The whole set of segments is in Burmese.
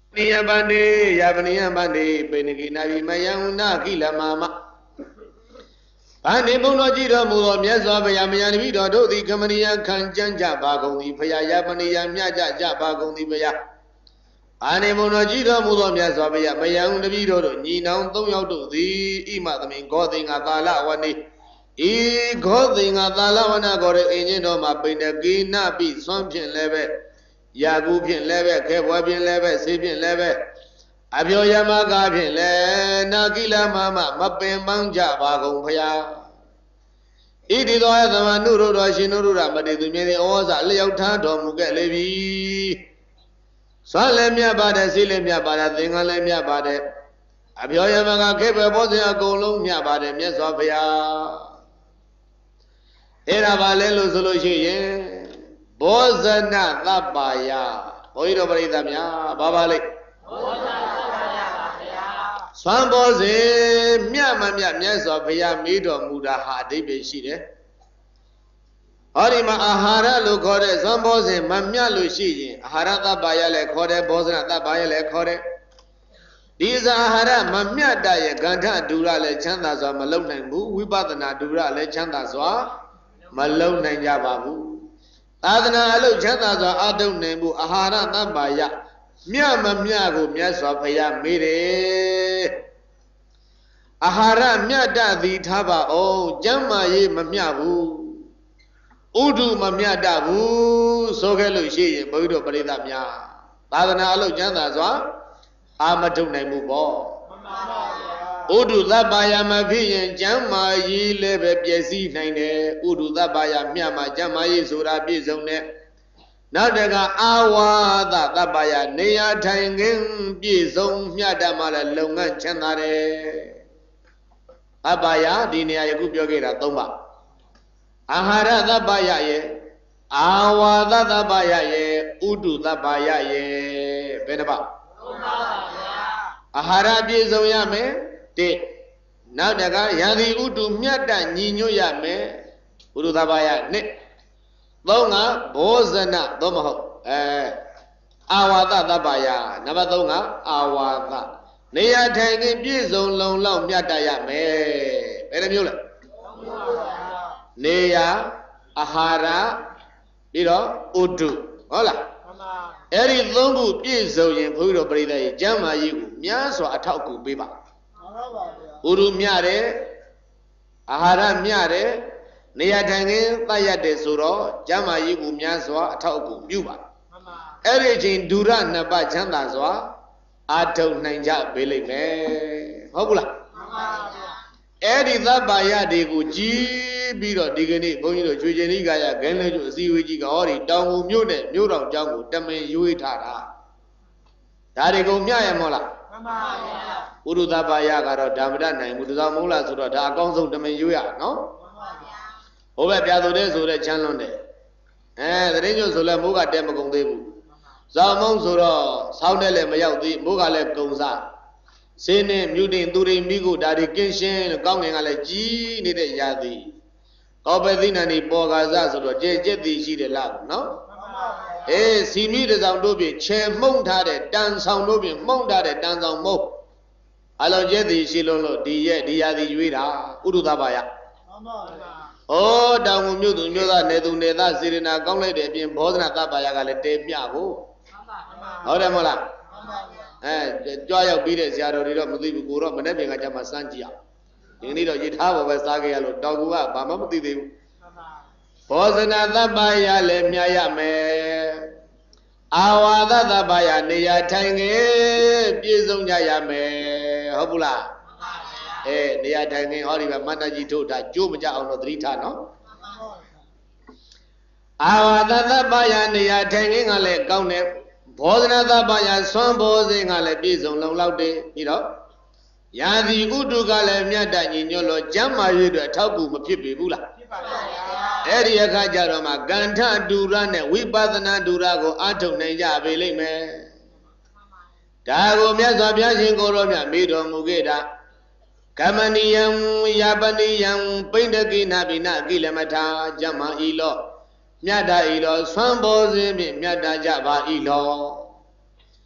Niyabande, Yavaniyabande, Beniginavi Mayana, Kila Mama. Anibolo Jiro Mulo, Miazo, Yamani, do the Kamania Kanjanja Bagon, the Paya Yamania, Miaja, Jabagon, the Paya. Anibolo Jiro Mulo, Miazo, Mayan, the Vido, Nina, Toyo, the Imadami, Gothing Atala, Wani. E Gothing Atala, when I got it in Yenoma, Benagina, be something level. Yagupian level, Kewabian level, Sabian level. Abio Yamagabin le Nagila Mama, Mapin Manja Bagon Paya. It is all the Manuru Shinura, but it many oars Leo Tanto Mugalevi. Salemia Bada, Silemia Bada, Thingalemia Bada. Abio Yamaga Kepa Bosia Golomia Bada, Mesopia. Era Valelo Solution. Bozana Labaya. Oido Baridamia, Babale. Swamboze, Miamamia, Mesopia, Mido Muda Hadi Shide. Orima Ahara Lucore, Swamboze, Mamia Lushi, Harata Bayale Kore, Bozana Bayale Kore. These are Hara, Mamia Daya, Ganta Durale Chandaza, Malone, Wibadana Durale Chandaza, Malone Jababu. Adana Alu Chandaza, Adon Nebu, Ahara Nabaya. Miama Miago, Miasopia, Mire Ahara Miada the Taba, oh, Jama ye Mamiabu Udu Mamiadabu, Sogelo she, Bodo Paridamia. Adana Alu Chandaza, Amatune Mubo Udu Labaya Mavian, Jama ye leve Piesi Nine, Udu Labaya Miama, Jama ye Sura Bizone. Nadaga awa da tabaya neya tangin bizong myadamala longan chanare. Abaya dinia yakupyogira tomba. Ahara tabaya ye, awa da tabaya ye, udu tabaya ye, benaba. Ahara bizong yame, te. Nadaga yadi udu myada ninyo yame, udu tabaya ne. Longa Bozana Domo Awada Dabaya, Nabadonga, Awada. Neya Tangin Bizon Long Long Yadaya me Benamula Neya Ahara Iro Udu Hola Eri Longu Bizo in Pudo Brida, Jama Yigu, Miaso Ataku Biba Uru Miare Ahara Miare. Neatangin, Tayade Suro, Jama Yigu Miaswa, Tauku, Yuba. Everything Duran Naba Chandazwa, Ato Nanja Billy. Hopula. Eddie Zabaya de Guji, Biro Digani, Bonito, Jujanigaya, Ganaju, Ziwiji, Ori, Tangu Mune, Muro Jangu, Tame Yuitara. Tarigo Mia Mola. Urudabaya Garo, Damadan, Mudamola Sura, Gonzo Tame Yuya, no? Over Piados or a channel there. The Rangers of Muga Demagon Debu. Zamon Sura, Soundele Mayauti, Mugale Gonza. Sene, Mutin, Duri, Migu, Daddy Kinshin, Gonging Allergy, Nide Yadi. Obedina ni Bogaza, Jeti, she the love, no? Eh, see me the Zandobi, Che Montade, dance on Nobi, Montade, dance on Mo. Allo Jeti, she lolo, Dia, the Yuida, Udabaya. Oh, down with you, Nedu Neda, Sirina, Gonglet, being Bosna Tabayagale, tape Yago. Odamola. Joy of Beatles, Yaro, Mudibu, Manabing at Jamasanjia. You need a Jitava, Sagalo, Dogua, Bamamuti. Bosna Tabaya, Lemia me. Awada Tabaya, Nia Tangi, Bizonja me, Hobula. They are taking Oliver Manaji to that Jubaja on the Rita, no? Our other Bayan, they are taking a leg down there. Bosna Bayan, some bossing a lebizon long loud day, you know. Yadi Udugale Miada in Yolo, Jama, you do a tabu, Pipibula. Eria Kajaroma, Ganta, Duran, and we Badana Durago, Anto Naya, Belime. Dago Miazabian Goromia, Mido Mugeda. Kamaniyam Yabaniyam Pindagina Bina Gilamata Jama Ilo Miada Ilo Swambozim Miada Java Ilo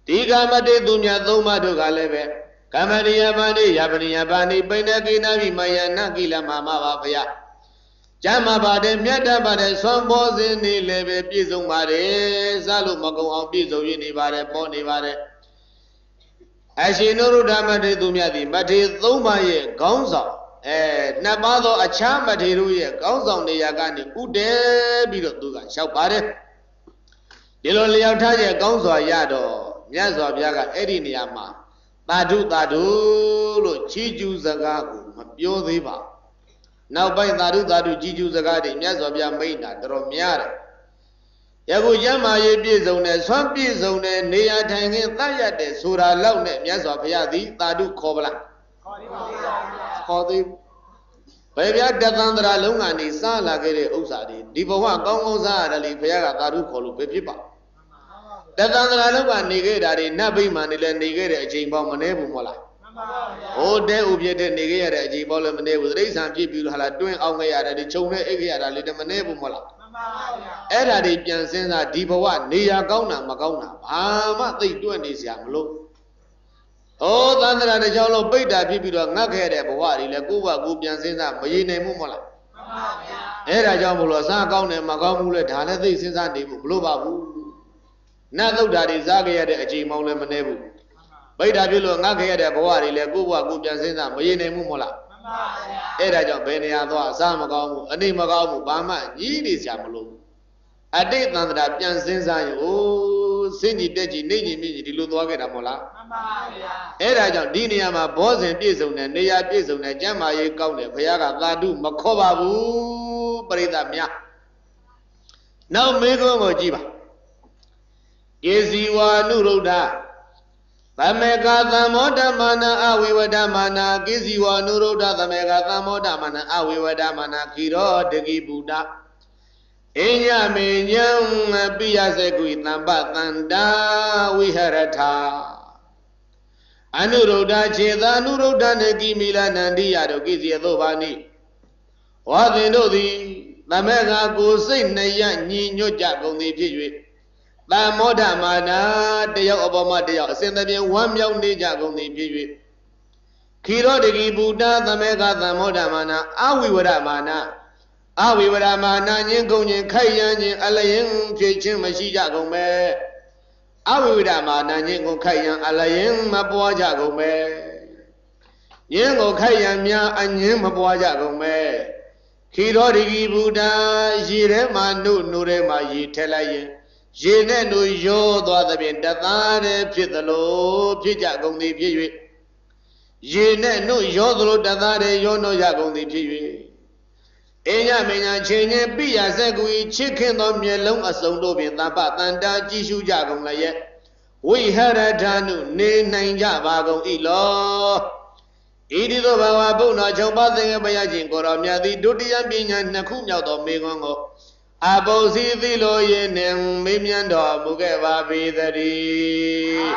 ဒီကမတေသူမြတ်သုံးပါးတို့ကလည်းပဲကမ္မရိယပါဏိယပနိယပါဏိပိဏကိနာမိမယနာကိလမမပါဗျာကျမ်းမာပါတယ်မြတ်တတ်ပါတယ်ဆွမ်းပေါ်စဉ်နေလည်းပဲပြည့်စုံပါတယ်စားလို့မကုန်အောင်ပြည့်စုံရနေပါတယ်ပေါ်နေပါတယ်အရှင်နုရုဒ္ဓမထေသူမြတ်သည်မထေသုံးပါးရဲ့ခေါင်းဆောင်နှစ်ပါးသောအခြားမထေတို့ရဲ့ခေါင်းဆောင်နေရာကနေဥတည်ပြီးတော့သူကလျှောက်ပါတယ်ဒီလိုလျှောက်ထားရဲ့ကောင်းစွာရတော့မြတ်စွာဘုရားကအဲ့ဒီနေရာမှာသာဓုသာဓုလို့ချီးကျူးစကားကိုမပြောသေးပါနောက်ပိုင်းသာဓုသာဓုချီးကျူးစကားတွေမြတ်စွာဘုရားမိန့်တာတော်များတယ်ယခုကျမ်းမာရေးပြည့်စုံတဲ့ဆွမ်းပြည့်စုံတဲ့နေရာထိုင်ခင်းသတ်ရတဲ့ဆိုတာလောက်နဲ့မြတ်စွာဘုရားသည်သာဓုခေါ်ပလားခေါ်သေးပါဘူးခေါ်သေးဘယ်ဗျာတသန္တရာလုံးကနေစားလာခဲ့တဲ့ဥစ္စာတွေဒီဘဝကောင်းကောင်းစားရတယ်လေဘုရားကသာဓုခေါ်လို့ပဲဖြစ်ပါတသန္တရာလုံးကနေခဲ့တာတွေနတ်ဗိမာန်တွေလည်းနေခဲ့တဲ့အချိန်ပေါင်းမနှဲဘူးမဟုတ်လားမှန်ပါဗျာဟိုတဲဥပြည့်တဲ့နေခဲ့ရတဲ့အချိန်ပေါင်းလည်းမနှဲဘူးတိရစ္ဆာန်ဖြစ်ပြီးတော့ဟာလားတွင်းအောင်ခဲ့ရတယ်ဒီခြုံနဲ့အိတ်ခဲ့ရတာလေမနှဲဘူးမဟုတ်လားမှန်ပါဗျာအဲ့ဒါတွေပြန်စဉ်းစားဒီဘဝနေရာကောင်းတာမကောင်းတာဘာမှသိတွက်နေစရာမလိုဩသန္တရာတစ်ချောင်းလုံးပိတ်တာဖြစ်ပြီးတော့ငတ်ခဲ့တဲ့ဘဝတွေလည်းကိုယ့်ဘဝကိုပြန်စဉ်းစားမရည်နိုင်ဘူးမဟုတ်လားမှန်ပါဗျာအဲ့ဒါကြောင့်မလို့စားကောင်းတယ်မကောင်းဘူးလဲဒါလည်းသိစဉ်းစားနေဖို့မလိုပါဘူးနတ်သုဒ္ဓါတွေစားခဲ့ရတဲ့အချိန်မှောင်းလည်းမနှဲဘူးပိဋ္ဌာဖြစ်လို့ငတ်ခဲ့ရတဲ့ဘဝတွေလည်းကိုယ့်ဘဝကိုပြန်စဉ်းစားမရည်နိုင်ဘူးမဟုတ်လားမှန်ပါဗျာအဲ့ဒါကြောင့်ဘယ်နေရာသွားအစားမကောင်းဘူးအနေမကောင်းဘူးဘာမှညီးနေစရာမလိုဘူးအတိတ်သန္တရာပြန်စဉ်းစားရင်အိုးစင်ကြီးတက်ကြီးနေကြီးမြင့်ကြီးဒီလိုသွားခဲ့တာမဟုတ်လားမှန်ပါဗျာအဲ့ဒါကြောင့်ဒီနေရာမှာဘောဇဉ်ပြည့်စုံတဲ့နေရာပြည့်စုံတဲ့ကျမ်းမာရေးကောင်းတဲ့ဘုရားကသာဓုမခေါ်ပါဘူးပရိသတ်များနောက်မေခွန်းကိုကြည့်ပါကေစီဝါနုရုဒ္ဓသမေကသံမောဓမာနာအဝိဝဒမာနာကေစီဝါနုရုဒ္ဓသမေကသံမောဓမာနာအဝိဝဒမာနာခိရောတကိဗုဒ္ဓအညမေညံပိယစေကုသံပတန္တာဝိဟရထာအနုရုဒ္ဓခြေသာအနုရုဒ္ဓနေကိမိလနန္တိယတို့ကိစီသောဘာနိဝါသင်တို့သည်သမေကကိုစိတ်နှရညီညွတ်ကြကုန်သည်ဖြစ်၍သံမောဓမာနာတယောက်အပေါ်မှာတယောက်အစဉ်သဖြင့်ဝမ်းမြောက်နေကြကုန်သည်ဖြစ်၍ခိရောတကိဗုဒ္ဓသမေကသံမောဓမာနာအဝိဝရမာနာအဝိဝရမာနာညင်ကုန်ခြင်းခိုက်ရန်ခြင်းအလျင်ဖြစ်ခြင်းမရှိကြကုန်ပဲအဝိဝရမာနာညင်ကုန်ခိုက်ရန်အလျင်မပွားကြကုန်ပဲညင်ကိုခိုက်ရန်များအငင်းမပွားကြကုန်ပဲခိရောတကိဗုဒ္ဓရေထဲမှာနှုတ်ထဲမှာရေထည့်လိုက်ရင်ရေနဲ့နှုတ်ရောသွားသဖြင့်တသားတည်းဖြစ်သလိုဖြစ်ကြကုန်သည်ဖြစ်၍ရေနဲ့နှုတ်ရောသလိုတသားတည်းရောနှုတ်ရကုန်သည်ဖြစ်၍အညမညာချင်းချင်းပိယဆက်ကူဤချစ်ခင်သောမျက်လုံးအစုံတို့ဖြင့်သဗ္ဗတန္တာကြည်ရှုကြကုန်လျက်ဝိဟရထာနုနေနိုင်ကြပါကုန်၏လောဣတိသောဘာဝဘုံတော်၆ပါးသင်္ကေတဘုရားရှင်ကိုရောမြတ်သည်ဒုတိယပညာနှစ်ခုမြောက်သောမေခွန်းကိုအပုစီသီလိုရင်းနှင့်မေးမြန်းတော်မူခဲ့ပါပေသတည်း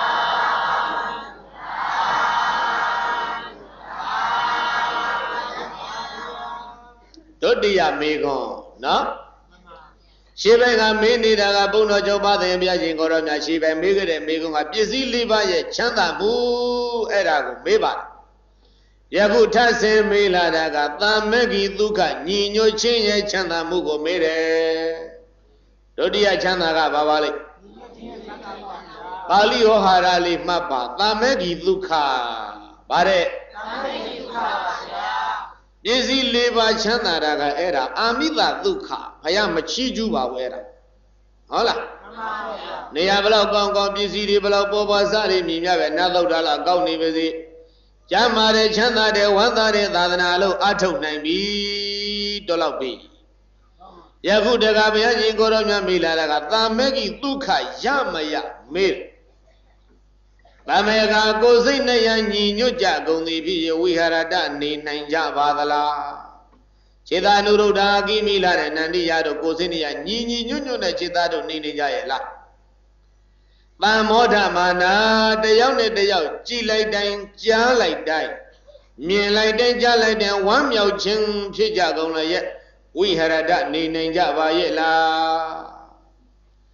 ဒုတိယမေခွန်းနော်ရှေးဘက်ကမေးနေတာကဘုံတော်၆ပါးသင်္ကေတဘုရားရှင်ကိုရောမြတ်ရှေးဘက်မေးခဲ့တဲ့မေခွန်းကပစ္စည်း၄ပါးရဲ့ချမ်းသာမှုအဲ့ဒါကိုမေးပါယခုထပ်ဆင်းမေးလာတာကသာမဂ္ဂိဒုက္ခညီညွတ်ခြင်းရဲ့ချမ်းသာမှုကိုမေးတယ်ဒုတိယချမ်းသာကဘာပါလဲပါဠိဟောဟာရလေးမှတ်ပါသာမဂ္ဂိဒုက္ခဗါတဲ့သာမဂ္ဂိဒုက္ခပါဗျာပစ္စည်း၄ပါးချမ်းသာတာကအဲ့ဒါအာမိတဒုက္ခဘုရားမချီးကျူးပါဘူးအဲ့ဒါဟုတ်လားမှန်ပါဗျာနေရာဘလောက်ကောင်းကောင်းပစ္စည်းတွေဘလောက်ပေါ်ပေါ်စားတွေမြင်မြပဲနတ်သုဒ္ဓလားကောင်းနေပါစေကျမ်းမာတဲ့ချမ်းသာတဲ့ဝမ်းသာတဲ့သာသနာလို့အထုတ်နိုင်ပြီတော့လောက်ပြီယခုတခါဘုရားရှင်ကိုရောမြတ်မိလာတာကသာမဂ္ဂိဒုက္ခရမရမေးသာမေကကိုစိတ်နဲ့ရညီညွတ်ကြကုန်သည်ဖြစ်ရဝိဟာရတနေနိုင်ကြပါသလားခြေသာနုရုဒ္ဓကိမိလာတဲ့နန္တိယတို့ကိုစိတ်နဲ့ရညီညွတ်တဲ့ခြေသာတို့နေနေကြရဲ့လားသံမောဓမာနာတယောက်နဲ့တယောက်ကြည်လိုက်တိုင်းကြားလိုက်တိုင်းမြင်လိုက်တိုင်းကြားလိုက်တိုင်းဝမ်းမြောက်ခြင်းဖြစ်ကြကုန်လျက်ဝိဟရဒနေနိုင်ကြပါရဲ့လား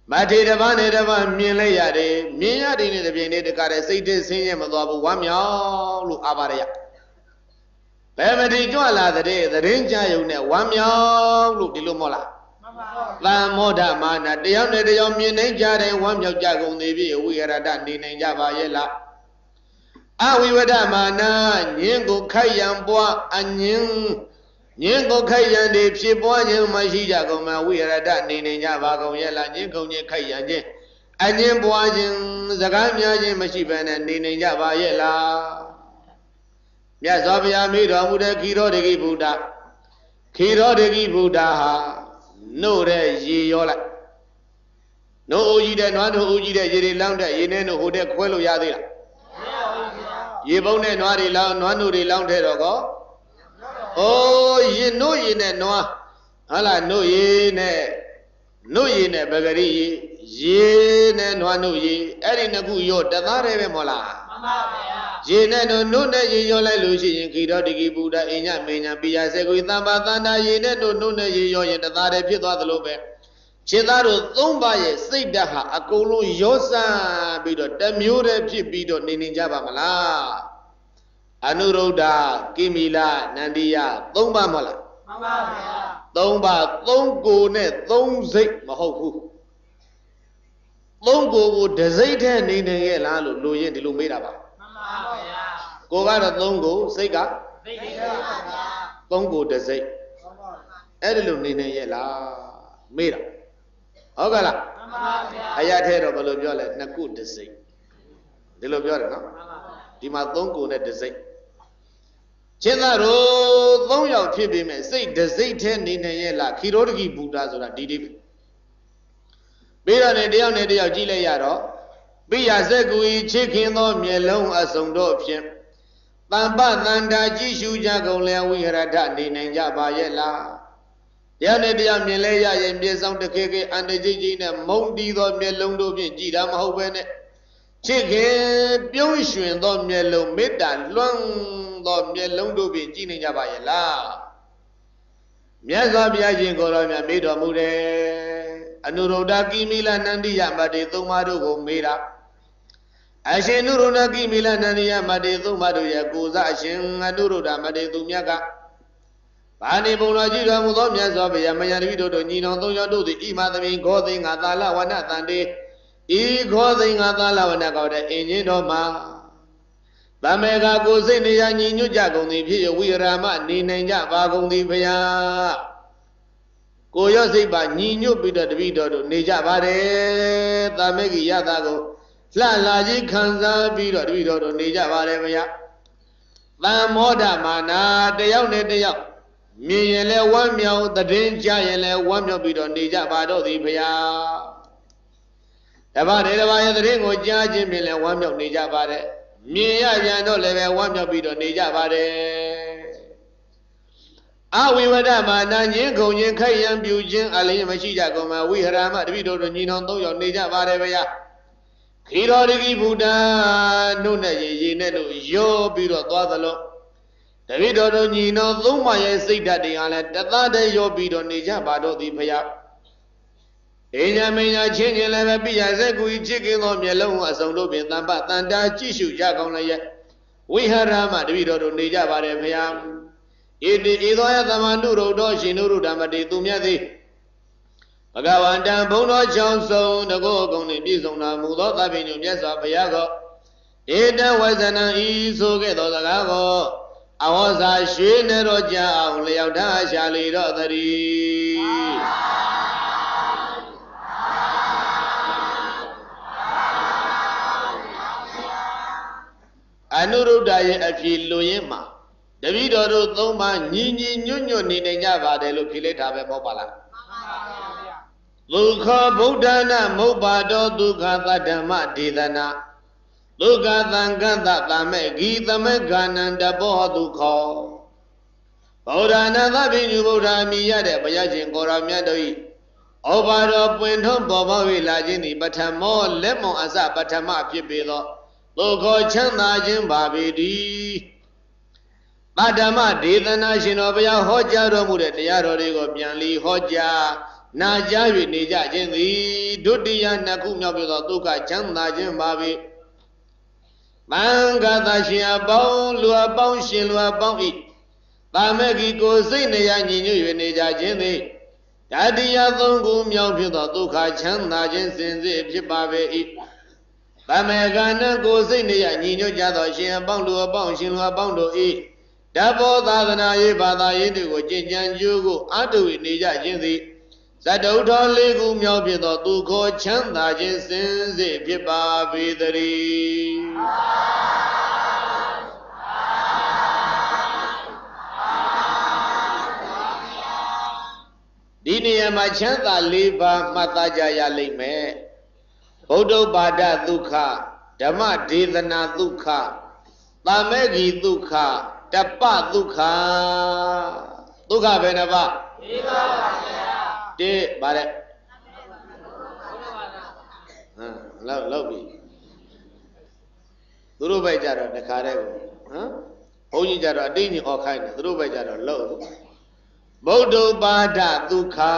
ထေတပါးနဲ့တပါးမြင်လိုက်ရတယ်မြင်ရတယ်နဲ့တပြိုင်တည်းတကားတဲ့စိတ်တည်းဆင်းရဲမသွားဘူးဝမ်းမြောက်လို့အာပါရယဘယ်မတိကြွလာတဲ့သတင်းကြယုံနဲ့ဝမ်းမြောက်လို့ဒီလိုမဟုတ်လားသံမောဒမာနတယောက်နဲ့တယောက်မြင်နိုင်ကြတဲ့ဝမ်းမြောက်ကြကုန်သေးပြီဝိရဒနေနိုင်ကြပါရဲ့လားအဝိဝဒမာနညင်းကိုခိုက်ရန်ပွားအညင်းညင်းကိုခိုက်ရန်တွေဖြစ်ပွားခြင်းမရှိကြကုန်မှာဝိရဒနေနိုင်ကြပါကုန်ရဲ့လားညင်းကုန်ခြင်းခိုက်ရန်ခြင်းအညင်းပွားခြင်းစကားများခြင်းမရှိဘဲနဲ့နေနိုင်ကြပါရဲ့လားမြတ်စွာဘုရားမိတော်မူတဲ့ခိရောဒကိဗုဒ္ဓခိရောဒကိဗုဒ္ဓဟာနှုတ်တဲ့ရေရောလိုက်နှုတ်အိုးကြီးတဲ့နွားနှုတ်အိုးကြီးတဲ့ရေတွေလောင်းတဲ့ရေနဲ့နှုတ်ဟိုတဲ့ခွဲလို့ရသေးလားရေပုံးနဲ့နွားတွေလောင်းနွားနှုတ်တွေလောင်းတဲ့တော့ကောအိုးရေနှုတ်ရေနဲ့နွားဟာလားနှုတ်ရေနဲ့ပဂရိရေနဲ့နွားနှုတ်ရေအဲ့ဒီနှစ်ခုရောတသားတည်းပဲမဟုတ်လားမှန်ပါဗျာရေနဲ့နှုတ်နဲ့ရေရောလိုက်လို့ရှိရင်ခိရောဒကိဗုဒ္ဓအညမေညာပိယစေကွေသမ္ပါသန္တာရေနဲ့နှုတ်နဲ့ရေရောရင်တသားတည်းဖြစ်သွားသလိုပဲခြေသားတို့သုံးပါးရဲ့စိတ်ဓာတ်ဟာအကုန်လုံးရောစမ်းပြီးတော့တမျိုးတည်းဖြစ်ပြီးတော့နေကြပါမလားအနုရုဒ္ဓကိမိလနန္ဒီယသုံးပါးမဟုတ်လားမှန်ပါဗျာသုံးပါးသုံးကိုယ်နဲ့သုံးစိတ်မဟုတ်ဘူးသုံးကိုတစိတ်ထဲနေရဲ့လားလို့လူရင်ဒီလိုမေးတာပါမှန်ပါဗျာကိုကတော့သုံးကိုစိတ်ကစိတ်ပါဗျာသုံးကိုတစိတ်အဲ့ဒီလိုနေရဲ့လားမေးတာဟုတ်ကဲ့လားမှန်ပါဗျာအရာထဲတော့ဘယ်လိုပြောလဲနှစ်ခုတစိတ်ဒီလိုပြောတယ်နော်မှန်ပါဒီမှာသုံးကိုနဲ့တစိတ်ချင်းသားတို့သုံးယောက်ဖြစ်ပြီးမဲ့စိတ်တစိတ်ထဲနေရဲ့လားခိရောဒကိဗုဒ္ဓဆိုတာဒီဒီပြီးတော့တယောက်နဲ့တယောက်ကြည့်လိုက်ရတော့ပိယစက်ကူဤချစ်ခင်သောမျက်လုံးအစုံတို့ဖြင့်တမ္ပတန္တာကြည့်ရှုကြကုန်လဲဝိဟရဒနေနိုင်ကြပါရဲ့လားတရားနဲ့တရားမြင်လဲရရင်မြေဆောင်တခေခေအန္တကြီးကြီးနဲ့မုံတီးသောမျက်လုံးတို့ဖြင့်ကြည်တာမဟုတ်ပဲနဲ့ချစ်ခင်ပြုံးရွှင်သောမျက်လုံးမေတ္တာလွှမ်းသောမျက်လုံးတို့ဖြင့်ကြည်နိုင်ကြပါရဲ့လားမြတ်စွာဘုရားရှင်ကိုယ်တော်မြတ်မေးတော်မူတယ်အနုရုဒ္ဓကိမိလနန္ဒီယမတေသုံးပါးတို့ကိုမေးတာအရှင်နုရုဒ္ဓကိမိလနန္ဒီယမတေသုံးပါးတို့ရဲ့ကိုယ်စားအရှင်အနုရုဒ္ဓမတေသူမြတ်ကဘာနေပုံတော်ကြည့်တော်မူသောမြတ်စွာဘုရားမယံတပိတို့ညီတော်သုံးယောက်တို့သည်ဣမသမီခောသိင္ဃသာလဝနတန်တေဤခောသိင္ဃသာလဝနကောတဲ့အင်ကြီးတော်မှာဗမေကကိုစိတ်နေရညီညွတ်ကြကုန်သည်ဖြစ်ဝိရာမနေနိုင်ကြပါကုန်သည်ဘုရားကိုရောစိတ်ပါညီညွတ်ပြီးတော့တပိတော်တို့နေကြပါတယ်သာမေကိယတာကိုလှလာကြီးခံစားပြီးတော့တပိတော်တို့နေကြပါတယ်ဘုရားသံမောဒမာနာတယောက်နဲ့တယောက်မြင်ရင်လဲဝမ်းမြောက်သတင်းကြားရင်လဲဝမ်းမြောက်ပြီးတော့နေကြပါတော့သည်ဘုရားတပါးတပါးရဲ့သတင်းကိုကြားခြင်းဖြင့်လဲဝမ်းမြောက်နေကြပါတယ်မြင်ရပြန်တော့လည်းပဲဝမ်းမြောက်ပြီးတော့နေကြပါတယ်အဝိဝဒမာနညင်းခုံခြင်းခိုက်ရန်ပြူခြင်းအလင်းမရှိကြကုန်မှာဝိဟရမတပိတို့ညီနောင်သုံးယောက်နေကြပါတယ်ဗျာခိရောဒကိဗုဒ္ဓနှုတ်နဲ့ရေနဲ့တို့ရောပြီးတော့သွားသလုံးတပိတို့ညီနောင်သုံးပါးရဲ့စိတ်ဓာတ်တွေကလည်းတသားတည်းရောပြီးတော့နေကြပါတော့သည်ဗျာအင်းညာမင်းညာချင်းချင်းလည်းပဲပိယစက်ကူချစ်ခင်သောမျက်လုံးအစုံတို့ဖြင့်တမ္ပတန္တာကြည့်ရှုကြကောင်းလည်းရဲ့ဝိဟရမတပိတို့နေကြပါတယ်ဗျာဣတိဤသောယသမန္တုရုဒ္ဓရှင်နုရုဒ္ဓမတိသူမြတ်သည်ဘဂဝန္တံဘုံတော်ချောင်းစုံတကောကုံနှင့်ပြည့်စုံတော်မူသောသဗ္ဗညုမြတ်စွာဘုရားကိုဧတဝဇနံဤဆိုခဲ့သောစကားကိုအဝေါစာရွှေနေတော်ကြအောင်လျောက်ထားရှာလေတော့တည်းအနုရုဒ္ဓရဲ့အဖြစ်လူရင်းမှာတပည့်တော်တို့သုံးပါးညီညီညွတ်ညွတ်နေနိုင်ကြပါတယ်လို့ဖြေလိုက်တာပဲပေါ့ပါလားမှန်ပါဗျာဒုက္ခဗုဒ္ဓနာမုပ္ပါတောဒုက္ခသတ္တမဒေသနာဒုက္ခသံဃတ္တသမေဂီသမေခဏန္တဘောဒုက္ခဗုဒ္ဓနာသဗ္ဗညုဗုဒ္ဓမြည်ရတဲ့ဘုရားရှင်ကိုယ်တော်မြတ်တို့၏ဩဘာတော်ပွင့်ထွန်းပေါ်ပေါက်၍လာခြင်းသည်ပထမောလက်မွန်အစပထမဖြစ်ပေသောဒုက္ခချမ်းသာခြင်းပါပေတည်းတတ္တမဒေသနာရှင်တော်ဘုရားဟောကြားတော်မူတဲ့တရားတော်တွေကိုပြန်လီဟောကြားနာကြား၍နေကြခြင်းသည်ဒုတိယနှစ်ခုမြောက်ပြီးသောဒုက္ခချမ်းသာခြင်းပါပဲမံဂတရှင်အပေါင်းလူအပေါင်းရှင်လူအပေါင်းဤတာမေဂီကိုစိတ်နေရညီညွတ်၍နေကြခြင်းသည်တတိယသုံးခုမြောက်ဖြစ်သောဒုက္ခချမ်းသာခြင်းစင်စစ်ဖြစ်ပါပေ၏တမေကနကိုစိတ်နေရညီညွတ်ကြသောရှင်အပေါင်းလူအပေါင်းရှင်လူအပေါင်းတို့ဤဓဘောသာသနာရေးဘာသာရေးတွေကိုကြင်ကြံကြိုးကိုအတုဝိနေကြခြင်းသည်ဇတ္တုထောလေးခုမြောက်ဖြစ်သောဒုက္ခချမ်းသာခြင်းစင်စစ်ဖြစ်ပါပေတည်းဒီနေရာမှာချမ်းသာ၄ပါးမှတ်သားကြရလိမ့်မယ်ဗုဒ္ဓဘာဒဒုက္ခဓမ္မဒေသနာဒုက္ခသာမေဂီဒုက္ခတပ္ပဒုက္ခဒုက္ခဘယ်နှပါး၄ပါးပါဗျာတိဗါတဲ့လောက်ပြီသူတို့ပဲကြတော့တခါတည်းကိုဘုန်းကြီးကြတော့အတိတ်ကြီးអော်ခိုင်းတယ်သူတို့ပဲကြတော့လောက်ဗုဒ္ဓဘာဒဒုက္ခ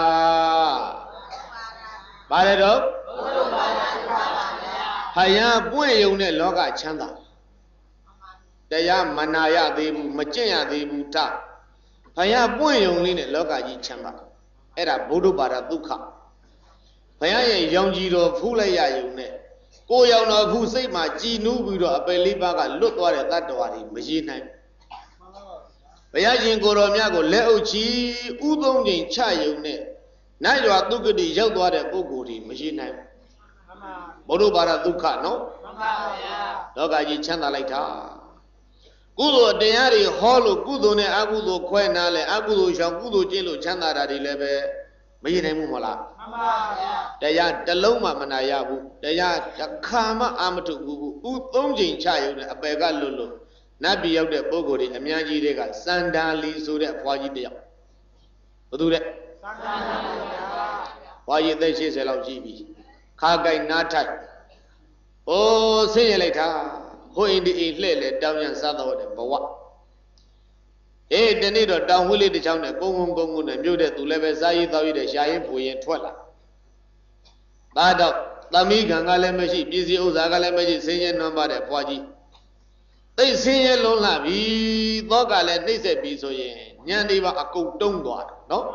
ဗါတဲ့တော့ဗုဒ္ဓဘာဒဒုက္ခပါဗျာဖယားပွင့်ယုံတဲ့လောကချမ်းသာတရားမနာရသေးဘူးမကျင့်ရသေးဘူးတဖယားပွင့်ယုံလေးနဲ့လောကကြီးချမ်းသာအဲ့ဒါဗုဒ္ဓဘာသာဒုက္ခဘုရားရဲ့ရောင်ကြီးတော်ဖူးလိုက်ရယုံနဲ့ကိုရောင်တော်ဖူးစိတ်မှာကြည်နူးပြီးတော့အပယ်လေးပါးကလွတ်သွားတဲ့တတ္တဝါတွေမရည်နိုင်ဘုရားရှင်ကိုတော်မြတ်ကိုလက်အုပ်ချီဥသုံးချိန်ချယုံနဲ့နတ်ရွာသုက္ကတိရောက်သွားတဲ့ပုဂ္ဂိုလ်တွေမရည်နိုင်ဗုဒ္ဓဘာသာဒုက္ခနော်မှန်ပါဗျာလောကကြီးချမ်းသာလိုက်တာကုသိုလ်တရားတွေဟောလို့ကုသိုလ်နဲ့အကုသိုလ်ခွဲနားလဲအကုသိုလ်ရှောင်ကုသိုလ်ကျင့်လို့ချမ်းသာတာတွေလည်းပဲမရနိုင်ဘူးမလားမှန်ပါဗျာတရားတစ်လုံးမှမနာရဘူးတရားတစ်ခါမှအာမထုတ်ဘူးဥသုံးချိန်ချရုံနဲ့အပယ်ကလွတ်လို့နတ်ပြည်ရောက်တဲ့ပုဂ္ဂိုလ်တွေအများကြီးတွေကစန္ဒာလီဆိုတဲ့အဖွားကြီးတယောက်ဘသူတဲ့စန္ဒာလီပါဘွားကြီးသက်80လောက်ကြီးပြီခါကိုင်နားထိုက်အိုးဆင်းရဲလိုက်တာဟိုအိမ်ဒီအိမ်လှဲ့လေတောင်းရန်စားတော့တဲ့ဘဝအေးတနေ့တော့တောင်ဝှေးလေးတစ်ချောင်းနဲ့ကုန်းနဲ့မြို့တဲ့သူလည်းပဲစားရေးတောက်ရေးတဲ့ရှာရင်ပူရင်ထွက်လာသားတော့သမီးကံကလည်းမရှိပြည်စည်းဥစ္စာကလည်းမရှိဆင်းရဲနွမ်းပါတဲ့ဘွားကြီးသိဆင်းရဲလုံးလာပြီသောကလည်းနှိမ့်ဆက်ပြီဆိုရင်ညံနေပါအကုန်တုံးသွားတယ်နော်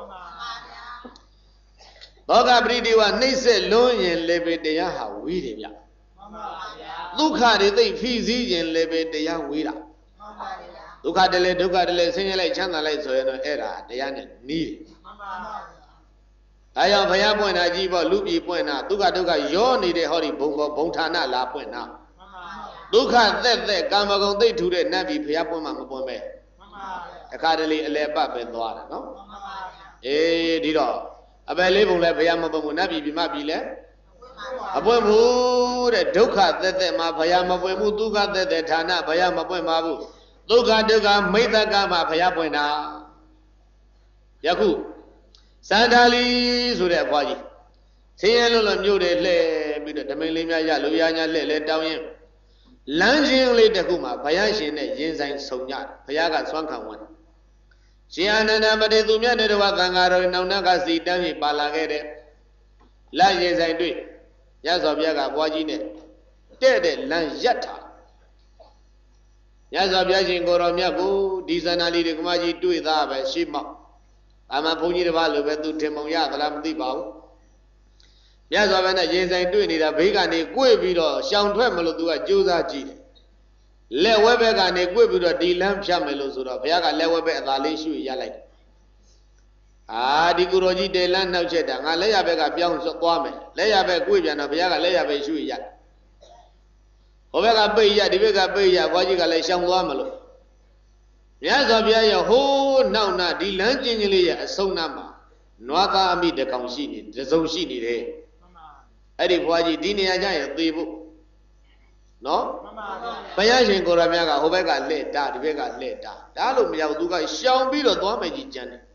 သောကပရိဒီဝနှိမ့်ဆက်လွန်းရင်လည်းပဲတရားဟာဝေးတယ်ဗျမှန်ပါဗျာဒုက္ခတွေသိဖိစည်းရင်လည်းပဲတရားဝေးတာမှန်ပါဗျာဒုက္ခတလေဆင်းရဲလိုက်ချမ်းသာလိုက်ဆိုရင်တော့အဲ့ဒါတရားနဲ့နီးတယ်မှန်ပါဗျာအဲကြောင့်ဘုရားပွင့်တာကြီးပေါ့လူပြည်ပွင့်တာဒုက္ခရောနေတဲ့ဟောဒီဘုံဌာနလာပွင့်တာမှန်ပါဗျာဒုက္ခသက်ကာမဂုဏ်သိထူတဲ့နတ်ပြည်ဘုရားပွင့်မှမပွင့်ပဲမှန်ပါဗျာအခါတလေအလဲပတ်ပဲသွားတာနော်မှန်ပါဗျာအေးဒီတော့အပယ်လေးပုံလဲဘုရားမပွင့်ဘူးနတ်ပြည်ပြမပြည်လဲမပွင့်ဘူးတဲ့ဒုက္ခသက်မှာဘုရားမပွင့်ဘူးဒုက္ခသက်ဌာနဘုရားမပွင့်ပါဘူးဒုက္ခမိတ္တကမှာဘုရားပွင့်တာယခုစန္ဒာလီဆိုတဲ့အဖွားကြီးဆင်းရဲလို့မြို့တွေလှဲ့ပြီးတော့ဓမိန်လေးများရလူရညာလှဲ့လဲတောင်းရင်လမ်းချင်းလေးတစ်ခုမှာဘုရားရှင်နဲ့ရင်ဆိုင်ဆုံကြတယ်ဘုရားကစွမ်းခံဝင်ရှင်အာနန္ဒပတိသူမြတ်တဲ့တဝသံဃာတော်နောင်နာကစီတန်းပြီးပါလာခဲ့တယ်လက်ရင်ဆိုင်တွေ့ရသော်ဘုရားကဘွားကြီးနဲ့တဲ့လမ်းရက်တာရသော်ဘုရားရှင်ကိုတော်မြတ်ကိုဒီစန္ဒာလီတွေကမကြီးတွေ့သားပဲရှိမောက်အမှန်ဘုန်းကြီးတစ်ပါးလိုပဲသူထင်ပုံရသလားမသိပါဘူးမြတ်စွာဘုရားနဲ့ရင်ဆိုင်တွေ့နေတာဘေးကနေကြွေပြီးတော့ရှောင်ထွက်မလို့သူကကြိုးစားကြည့်တယ်လက်ဝဲဘက်ကနေကြွေပြီးတော့ဒီလမ်းဖြတ်မယ်လို့ဆိုတော့ဘုရားကလက်ဝဲဘက်အသာလေးရှုရလိုက်တယ်ဒီကိုတော်ကြီးတေလန်းနှောက်ချက်တာငါလက်ရဘက်ကပြောင်းသွားမယ်လက်ရဘက်ကြွေပြန်တော့ဘုရားကလက်ရဘက်ရှုရဟိုဘက်ကပိတ်ရဒီဘက်ကပိတ်ရဘွားကြီးကလည်းရှောင်သွားမလို့မြတ်စွာဘုရားရဲ့ဟိုးနောက်နာဒီလမ်းကျဉ်းကြီးလေးရဲ့အဆုံးနာမှာနွားသားအမိတကောင်ရှိနေတစုံရှိနေတယ်အဲ့ဒီဘွားကြီးဒီနေရာကျရင်သေဖို့နော်ဘုရားရှင်ကိုရမြတ်ကဟိုဘက်ကလှဲ့တာဒီဘက်ကလှဲ့တာဒါလို့မရဘူးသူကရှောင်ပြီးတော့သွားမယ်ကြီးကြမ်းတယ်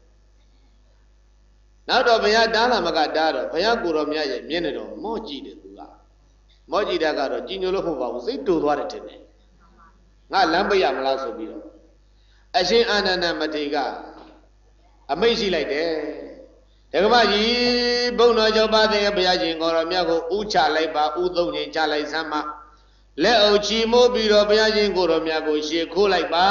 နောက်တော့ဘုရားတားလာမကတားတော့ဘုရားကိုရမြတ်ရဲ့မျက်နှာတော်မော့ကြည့်တယ်သူကမော့ကြည့်တာကတော့ကြည်ညိုလို့မဟုတ်ပါဘူးစိတ်တူသွားတယ်ထင်တယ်ငါလမ်းပိတ်ရမလားဆိုပြီးတော့အရှင်အာနန္ဒမထေရကအမိန့်ရှိလိုက်တယ်ကမကြီးဘုံတော်ကြောင့်ပါတဲ့ဘုရားရှင်ကိုရောမြတ်ကိုဥချလိုက်ပါဥသုံးချိန်ချလိုက်စမ်းပါလက်အုပ်ချီမိုးပြီးတော့ဘုရားရှင်ကိုရောမြတ်ကိုရှေ့ခိုးလိုက်ပါ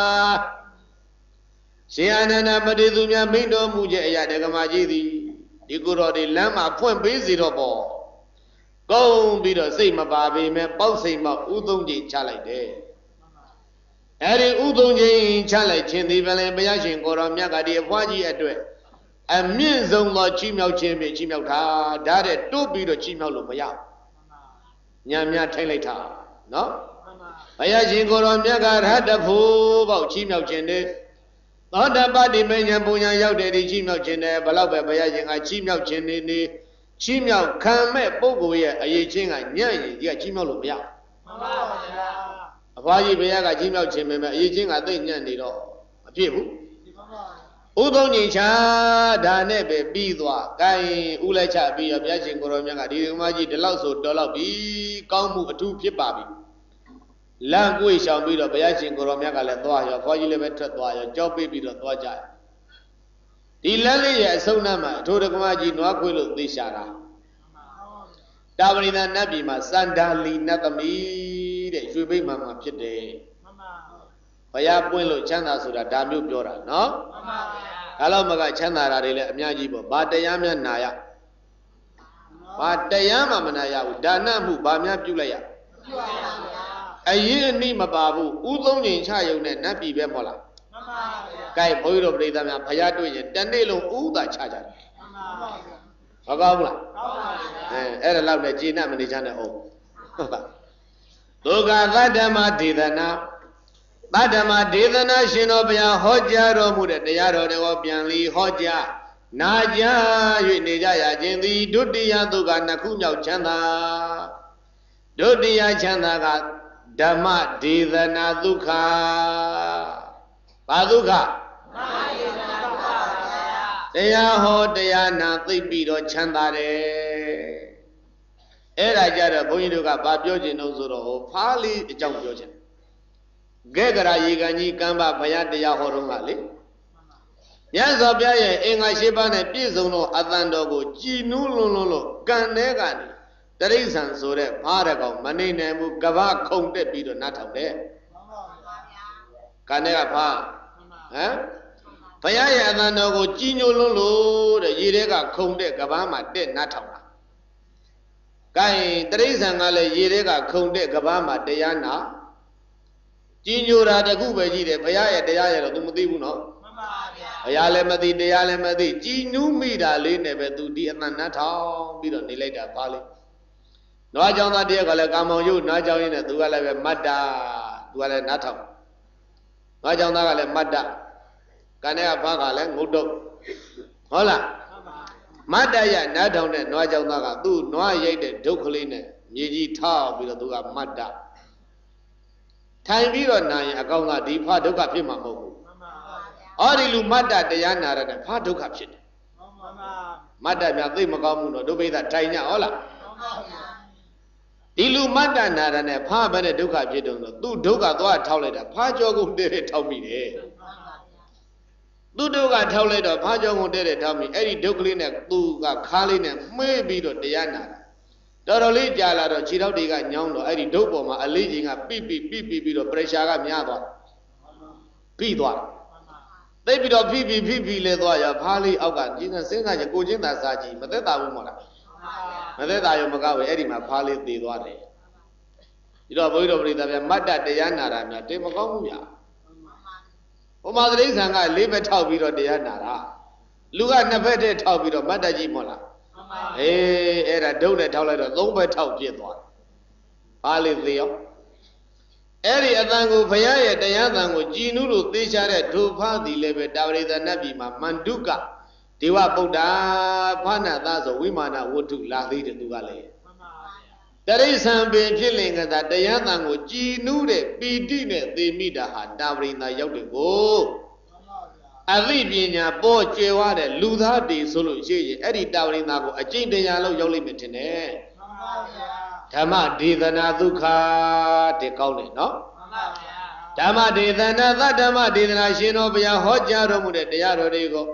ရှင်အာနန္ဒမတေသူများမိန့်တော်မူချက်အရာဒကမကြီးသည်ဒီကိုရောဒီလမ်းမှာဖွင့်ပေးစီတော့ပေါ့ကုန်းပြီးတော့စိတ်မပါပေမဲ့ပေါက်စိတ်မှဥသုံးချိန်ချလိုက်တယ်အဲ့ဒီဥသုံးချိန်ချလိုက်ခြင်းဒီပင်လည်းဘုရားရှင်ကိုရောမြတ်ကဒီအဖွားကြီးအတွက်အမြင့်ဆုံးသောချီးမြှောက်ခြင်းဖြင့်ချီးမြှောက်တာဒါတဲ့တိုးပြီးတော့ချီးမြှောက်လို့မရညံများထိုင်လိုက်တာနော်ဘုရားရှင်ကိုရောမြတ်ကရဟတဖို့ပေါ့ချီးမြှောက်ခြင်းနဲ့သောတပတိမဉ္ဇဉ်ပုံညာရောက်တဲ့ဒီချီးမြှောက်ခြင်းနဲ့ဘလောက်ပဲဘုရားရှင်ကချီးမြှောက်ခြင်းနေချီးမြှောက်ခံမဲ့ပုဂ္ဂိုလ်ရဲ့အရေးချင်းကညံ့ရင်ဒီကချီးမြှောက်လို့မရမှန်ပါဗျာအဖွားကြီးဘုရားကချီးမြှောက်ခြင်းပဲအရေးချင်းကသိညံ့နေတော့မဖြစ်ဘူးဥသုံးချိန်ချဒါနဲ့ပဲပြီးသွား။ကိုင်းဥလိုက်ချပြီးတော့ဘုရားရှင်ကိုရောမြတ်ကဒီဓမ္မကြီးဒီလောက်ဆိုတော်လောက်ပြီ။ကောင်းမှုအထူးဖြစ်ပါပြီ။လမ်းကိုရှောင်ပြီးတော့ဘုရားရှင်ကိုရောမြတ်ကလည်းသွားရောခွာကြီးလည်းပဲထွက်သွားရောကြောက်ပေးပြီးတော့သွားကြတယ်။ဒီလမ်းလေးရဲ့အဆုံးနားမှာအထိုဓမ္မကြီးနွားခွေးလို့သိရှာတာ။တာဝရိသနတ်ပြည်မှာစန္ဒာလီနတ်သမီးတဲ့ရွှေဘိမှန်မှာဖြစ်တယ်။ဘုရားပွင့်လို့ချမ်းသာဆိုတာဒါမျိုးပြောတာနော်မှန်ပါဗျာဒါလောက်မကချမ်းသာတာတွေလည်းအများကြီးပေါ့ဘာတရားများနာရဘာတရားမှမနာရဘူးဒါနမှုဘာများပြုလိုက်ရပြုပါဗျာအရင်အနည်းမပါဘူးဥသုံးချိန်ချရုံနဲ့နတ်ပြည်ပဲမဟုတ်လားမှန်ပါဗျာကဲဘုန်းကြီးတို့ပြိဿများဘုရားတွေ့ရင်တနေ့လုံးဥသာချကြတယ်မှန်ပါဗျာမကောင်းဘူးလားကောင်းပါဗျာအဲ့ဒါလောက်နဲ့ကျေနပ်မနေချမ်းနဲ့အောင်ဟုတ်ပါဒုက္ခသတ္တမဒေသနာသတ္တမဒေသနာရှင်တော်ဘုရားဟောကြားတော်မူတဲ့တရားတော်တွေကိုပြန်လီဟောကြားနာကြား၍နေကြရခြင်းသည်ဒုတိယဒုက္ခနှစ်ခုမြောက်ချမ်းသာဒုတိယချမ်းသာကဓမ္မဒေသနာဒုက္ခဘာဒုက္ခတရားဟောတရားနာသိပြီးတော့ချမ်းသာတယ်အဲ့ဒါကြတော့ဘုန်းကြီးတို့ကဘာပြောချင်လို့ဆိုတော့ဟိုဖားလေးအကြောင်းပြောချင်ကဲကရာရေကန်ကြီးကမ်းပါဘုရားတရားဟောတော့ကလေမြတ်စွာဘုရားရဲ့အင်္ဂါ၈ပါးနဲ့ပြည့်စုံသောအတန်တော်ကိုကြည်နူးလွန်းလို့ကံထဲကနေတရိစ္ဆာန်ဆိုတဲ့ဖားတဲ့ကောင်မနေနိုင်ဘူးကဘာခုံတက်ပြီးတော့နားထောင်တယ်ကံထဲကဖားဟမ်ဘုရားရဲ့အတန်တော်ကိုကြည်ညိုလွန်းလို့တဲ့ရေထဲကခုံတဲ့ကဘာမှာတက်နားထောင်တာကဲတရိစ္ဆာန်ကလည်းရေထဲကခုံတဲ့ကဘာမှာတရားနာကြည်ညိုတာတခုပဲကြီးတယ်ဘုရားရဲ့တရားရဲ့တော့ तू မသိဘူးနော်မှန်ပါဗျာဘုရားလည်းမသိတရားလည်းမသိကြည်နူးမိတာလေးနဲ့ပဲ तू ဒီအတန်နှတ်ထောင်ပြီးတော့နေလိုက်တာပါလေနွားကြောင်သားတယောက်ကလည်းကာမောင်ရုပ်နွားကြောင်ရင်းနဲ့ तू ကလည်းပဲမတ်တာ तू ကလည်းနှတ်ထောင်နွားကြောင်သားကလည်းမတ်တာကနေကဘာကလည်းငုတ်တုတ်ဟုတ်လားမတ်တရနှတ်ထောင်တဲ့နွားကြောင်သားက तू နွားရိတ်တဲ့ဒုက္ခလေးနဲ့မြေကြီးထောက်ပြီးတော့ तू ကမတ်တာထိုင်ပြီးတော့နာရင်အကောင်းသားဒီဖဒုက္ခဖြစ်မှာမဟုတ်ဘူးမှန်ပါဗျာအော်ဒီလူမတ္တတရားနာရတဲ့ဖဒုက္ခဖြစ်တယ်မှန်ပါမတ္တများသိမကောင်းဘူးတော့ဒုပိသထိုင်ညဟုတ်လားမှန်ပါဗျာဒီလူမတ္တနာရတဲ့ဖဘယ်နဲ့ဒုက္ခဖြစ်တုံးဆိုသူဒုက္ခသွားထောက်လိုက်တာဖကြောကုန်တဲ့ထောက်မိတယ်မှန်ပါဗျာသူဒုက္ခထောက်လိုက်တော့ဖကြောကုန်တဲ့ထောက်မိအဲ့ဒီဒုက္ခလေးနဲ့သူကခါလေးနဲ့မှေးပြီးတော့တရားနာတာတော်တော်လေးကြာလာတော့ခြေထောက်တွေကညောင်းတော့အဲ့ဒီဒုတ်ပေါ်မှာအလေးချင်းကပိပြီးတော့ pressure ကများသွားပြီးသွားသိပြီးတော့ဖိလဲသွားရဖားလေးအောက်ကကျင်းစဉ်းစားရင်ကိုချင်းသာစားကြည့်မသက်သာဘူးမဟုတ်လားမသက်သာရောမကောက်ဘူးအဲ့ဒီမှာဖားလေးသေသွားတယ်ဒီတော့ဘုန်းကြီးတို့ပြိဿဗျာမတ္တတရားနာတာများတင်မကောင်းဘူးဗျာဟိုမှာသတိဆံက၄ဘက်ထောက်ပြီးတော့တရားနာတာလူကနှစ်ဘက်တည်းထောက်ပြီးတော့မတ္တကြီးမဟုတ်လားအေးအဲ့ဒါဒုတ်နဲ့ထောက်လိုက်တော့၃ဘက်ထောက်ပြစ်သွားတယ်။ဘာလေသေရောအဲ့ဒီအတန်ကိုဘုရားရဲ့တရားတန်ကိုကြည်နူးလို့သိချတဲ့ဒုဖားသည်လည်းပဲတာဝရိသနတ်ပြည်မှာမန္တုကဒေဝဗုဒ္ဓဖာနာသားဆိုဝိမာနဝတ္ထုလာသေးတယ်သူကလည်းတရိစ္ဆာန်ပင်ဖြစ်လင်ကသာတရားတန်ကိုကြည်နူးတဲ့ပီတိနဲ့သေမိတာဟာတာဝရိသရောက်တယ်ကိုအသိပညာပေါ်ကျွယ်ဝတဲ့လူသားတွေဆိုလို့ရှိရင်အဲ့ဒီတာဝရိသကိုအကျင့်တရားလောက်ရောက်လိမ့်မယ်ထင်တယ်မှန်ပါဗျာဓမ္မဒေသနာဒုက္ခတဲ့ကောင်းတယ်နော်မှန်ပါဗျာဓမ္မဒေသနာသဓမ္မဒေသနာရှင်တော်ဘုရားဟောကြားတော်မူတဲ့တရားတော်တွေကို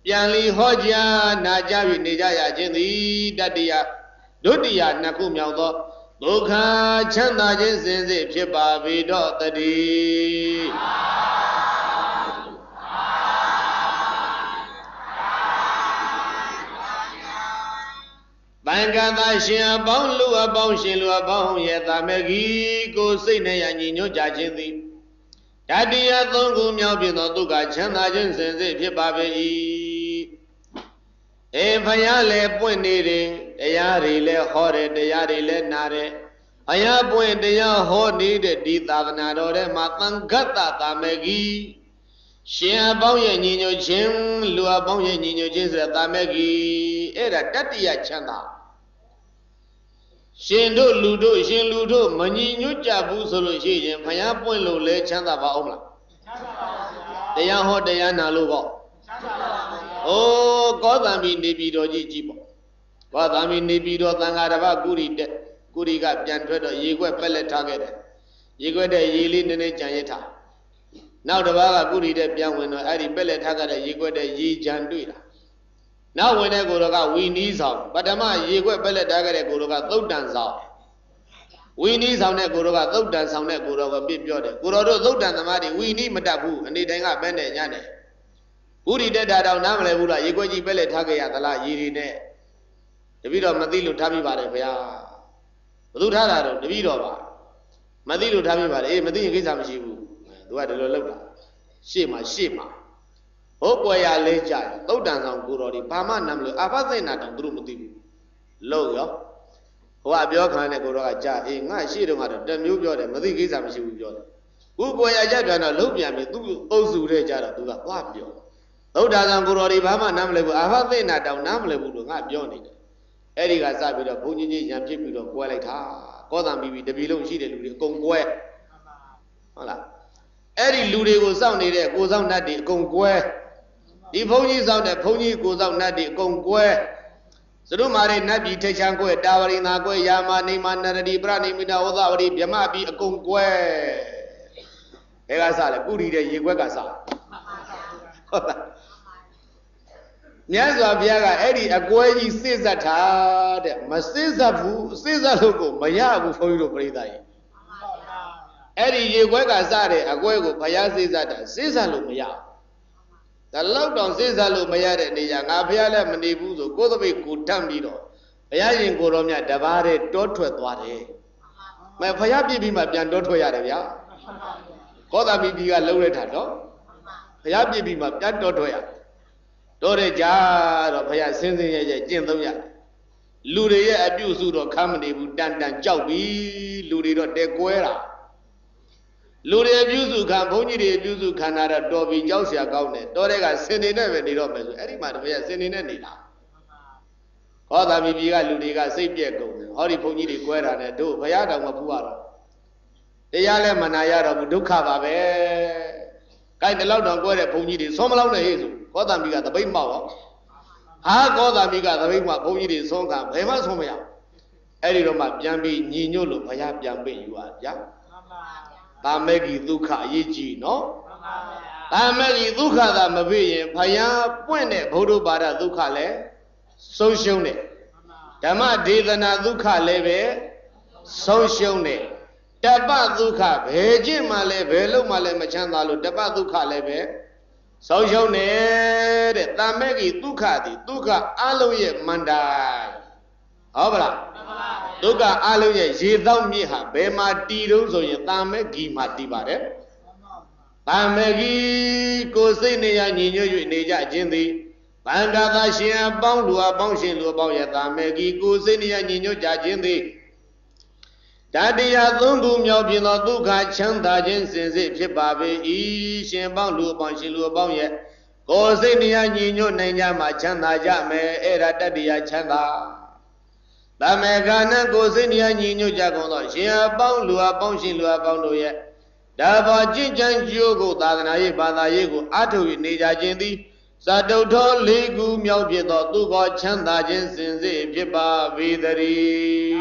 ပြန်လီဟောကြားနာကြား၍နေကြရခြင်းသည်တတိယဒုတိယနှစ်ခုမြောက်သောဒုက္ခချမ်းသာခြင်းစင်စစ်ဖြစ်ပါပေတော့တည်းဘင်္ဂသာရှင်အပေါင်းလူအပေါင်းရှင်လူအပေါင်းရဲ့တာမဂီကိုစိတ်နဲ့ညီညွတ်ကြခြင်းသည်တတိယသုံးခုမြောက်ဖြစ်သောဒုက္ခချမ်းသာခြင်းစင်စစ်ဖြစ်ပါပေ၏ဘုရားလည်းပွင့်နေတယ်တရားတွေလည်းဟောတယ်တရားတွေလည်းနာတယ်ဘုရားပွင့်တရားဟောနေတဲ့ဒီသာသနာတော်ထဲမှာသံဃတသာမဂီရှင်အပေါင်းရဲ့ညီညွတ်ခြင်းလူအပေါင်းရဲ့ညီညွတ်ခြင်းဆိုတဲ့သာမဂီအဲ့ဒါတတိယချမ်းသာရှင်တို့လူတို့ရှင်လူတို့မညီညွတ်ကြဘူးဆိုလို့ရှိရင်ဘုရားပွင့်လို့လဲချမ်းသာပါအောင်မလားချမ်းသာပါဘူးတရားဟောတရားနာလို့ပေါ့ချမ်းသာပါဘူးကောသံမီနေပြည်တော်ကြီးကြည့်ပေါ့ကောသံမီနေပြည်တော်သံဃာတစ်ပါးကုရီတက်ကုရီကပြန်ထွက်တော့ရေခွက်ပက်လက်ထားခဲ့တယ်ရေခွက်တဲ့ရေလေးနည်းနည်းကြံရထားနောက်တစ်ပါးကကုရီတက်ပြန်ဝင်တော့အဲ့ဒီပက်လက်ထားခဲ့တဲ့ရေခွက်တဲ့ရေကြံတွေ့တာနောက်ဝင်တဲ့ကိုယ်တော်ကဝီနီးဆောင်ပထမရေခွက်ပက်လက်ထားခဲ့တဲ့ကိုယ်တော်ကသုတ်တန်ဆောင်ဝီနီးဆောင်တဲ့ကိုယ်တော်ကသုတ်တန်ဆောင်တဲ့ကိုယ်တော်ကပြပြောတယ်ကိုယ်တော်တို့သုတ်တန်သမားတွေဝီနီးမတတ်ဘူးအနေတိုင်းကပဲနဲ့ညနဲ့ဥရိတက်တာတော့နားမလဲဘူးလားရေခွက်ကြီးပဲလက်ထားခဲ့ရသလားရေတွေနဲ့တပည့်တော်မသိလို့ထားပြပါတယ်ဗျာဘသူထားတာတော့တပည့်တော်ပါမသိလို့ထားပြပါတယ်မသိရင်ကိစ္စမရှိဘူးသူကဒီလိုလုပ်တာရှေ့မှာဟိုကွယ်ရလဲကြတယ်သုတ်တန်ဆောင်ကိုတော်ဒီဘာမှနားမလို့အာဖသိနာတောင်သူတို့မသိဘူးလို့ရောဟိုကပြောခံတဲ့ကိုတော်ကကြာငါရှေ့တော့ကတော့တမျိုးပြောတယ်မသိကိစ္စမရှိဘူးပြောတယ်ခုကွယ်ရကြပြန်တော့လုံးပြန်ပြီသူအုပ်စုတဲ့ကြတော့သူကသွားပြောသုတ်တန်ဆောင်ကိုတော်ဒီဘာမှနားမလဲဘူးအာဖသိနာတောင်နားမလဲဘူးလို့ငါပြောနေတယ်အဲ့ဒီကစပြီးတော့ဘုန်းကြီးကြီးရံဖြစ်ပြီးတော့ကွဲလိုက်တာကောသံပြီးတပီလုံးရှိတဲ့လူတွေအကုန်ကွဲဟုတ်လားအဲ့ဒီလူတွေကိုစောင့်နေတဲ့ကိုစောင့်နတ်တွေအကုန်ကွဲဒီဘုန်းကြီးစောင့်တဲ့ဘုန်းကြီးကိုစောင့်နတ်တွေအကုန်ကွဲသတို့မာတွေနတ်ပြည်ထိတ်ချမ်းကွဲတာဝရိနာကွဲယာမနေမနရတိပရဏိမိတာဝသဝရိဗြဟ္မပြည်အကုန်ကွဲဘယ်ကစလဲကုရီတဲ့ရေခွက်ကစဟုတ်လားမြတ်စွာဘုရားကအဲ့ဒီအကွဲကြီးစိတ်ဆက်တာတဲ့မစိတ်ဆက်ဘူးစိတ်ဆက်လို့ကိုမရဘူးဘုန်းကြီးတို့ပြိဿကြီးအဲ့ဒီရေခွက်ကစတဲ့အကွဲကိုဘုရားစိတ်ဆက်တာစိတ်ဆက်လို့မရဘူးဒါလောက်တောင်စိတ်ဆက်လို့မရတဲ့နေရာငါဘုရားလည်းမနေဘူးဆိုကိုယ်သပိတ်ကိုတတ်ပြီးတော့ဘုရားရှင်ကိုတော်မြတ်တပါးတဲ့တောထွက်သွားတယ်မဲဘုရားပြည့်ပြီးမှပြန်တောထွက်ရတယ်ဗျာကောသမိကြီးကလုံးလိုက်တာနော်ဘုရားပြည့်ပြီးမှပြန်တောထွက်ရတော့တဲ့ကြတော့ဘုရားစင်းစင်းရဲရဲကျင့်သုံးရတယ်လူတွေရဲ့အပြုစုတော့ခမ်းမနေဘူးတန်တန်ကြောက်ပြီလူတွေတော့တဲကွဲတာလူတွေအပြုစုခံဘုန်းကြီးတွေအပြုစုခံတာတော့တော်ပြီကြောက်เสียကောင်းတယ်တော်တဲ့ကစင်နေနဲ့ပဲနေတော့မယ်ဆိုအဲ့ဒီမှာတပည့်ကစင်နေနဲ့နေတာဟောသာမီပြည်ကလူတွေကစိတ်ပြက်ကုန်တယ်ဟောဒီဘုန်းကြီးတွေကွဲတာနဲ့တို့ဘုရားတော်မပူရတော့တရားလည်းမနာရတော့ဘူးဒုက္ခပါပဲကိုက်တလောက်တော့ကွဲတဲ့ဘုန်းကြီးတွေဆုံးမလောက်နဲ့ဟေ့ဆိုကောသမိကသပိတ်မောက်ရောဟာကောသမိကသပိတ်မောက်ဘုန်းကြီးတွေဆုံးခံဘယ်မှဆုံးမရအဲ့ဒီတော့မှပြန်ပြီးညီညွတ်လို့ဘုရားပြန်ပေးယူပါဗျာသာမေဂီဒုက္ခအရေးကြီးနော်သာမေဂီဒုက္ခသာမပေးရင်ဘုရားပွင့်တဲ့ဘုဒ္ဓဘာသာဒုက္ခလည်းဆုံးရှုံးတယ်ဓမ္မဒေသနာဒုက္ခလည်းပဲဆုံးရှုံးတယ်တပ္ပဒုက္ခဘယ်ကျင့်မှလည်းဘယ်လို့မှလည်းမချမ်းသာလို့တပ္ပဒုက္ခလည်းပဲဆုံးရှုံးနေတဲ့တာမေဂီဒုက္ခသည်ဒုက္ခအလုံးရဲ့မန္တိုင်ဟုတ်ပါလားဒုက္ခအလုံးရဲ့ရေသောမြစ်ဟာဘယ်မှာတည်တုံးဆိုရင်တာမေဂီမှာတည်ပါတယ်တာမေဂီကိုစိတ်နေရညီညွတ်၍နေကြခြင်းသည်ဘန္တာသာရှင်အပေါင်းလူအပေါင်းရှင်လူအပေါင်းရဲ့တာမေဂီကိုစိတ်နေရညီညွတ်ကြခြင်းသည်တတိယသုံးခုမြောက်ပြင်သောဒုက္ခချမ်းသာခြင်းစင်စစ်ဖြစ်ပါပေ၏ရှင်ပေါင်းလူအပေါင်းရှင်လူအပေါင်းရဲ့ကိုယ်စိတ်နေရညီညွတ်နိုင်ကြမှာချမ်းသာကြမယ်အဲ့ဒါတတိယချမ်းသာတမေခဏကိုယ်စိတ်နေရညီညွတ်ကြကုန်သောရှင်အပေါင်းလူအပေါင်းရှင်လူအပေါင်းတို့ရဲ့ဒါဘောကြင်ကြံကြိုးကိုသာသနာရေးဘာသာရေးကိုအားထုတ်၍နေကြခြင်းသည်သတုထောလေးခုမြောက်ဖြစ်သောသူကောချမ်းသာခြင်းစင်စစ်ဖြစ်ပါပေသတည်း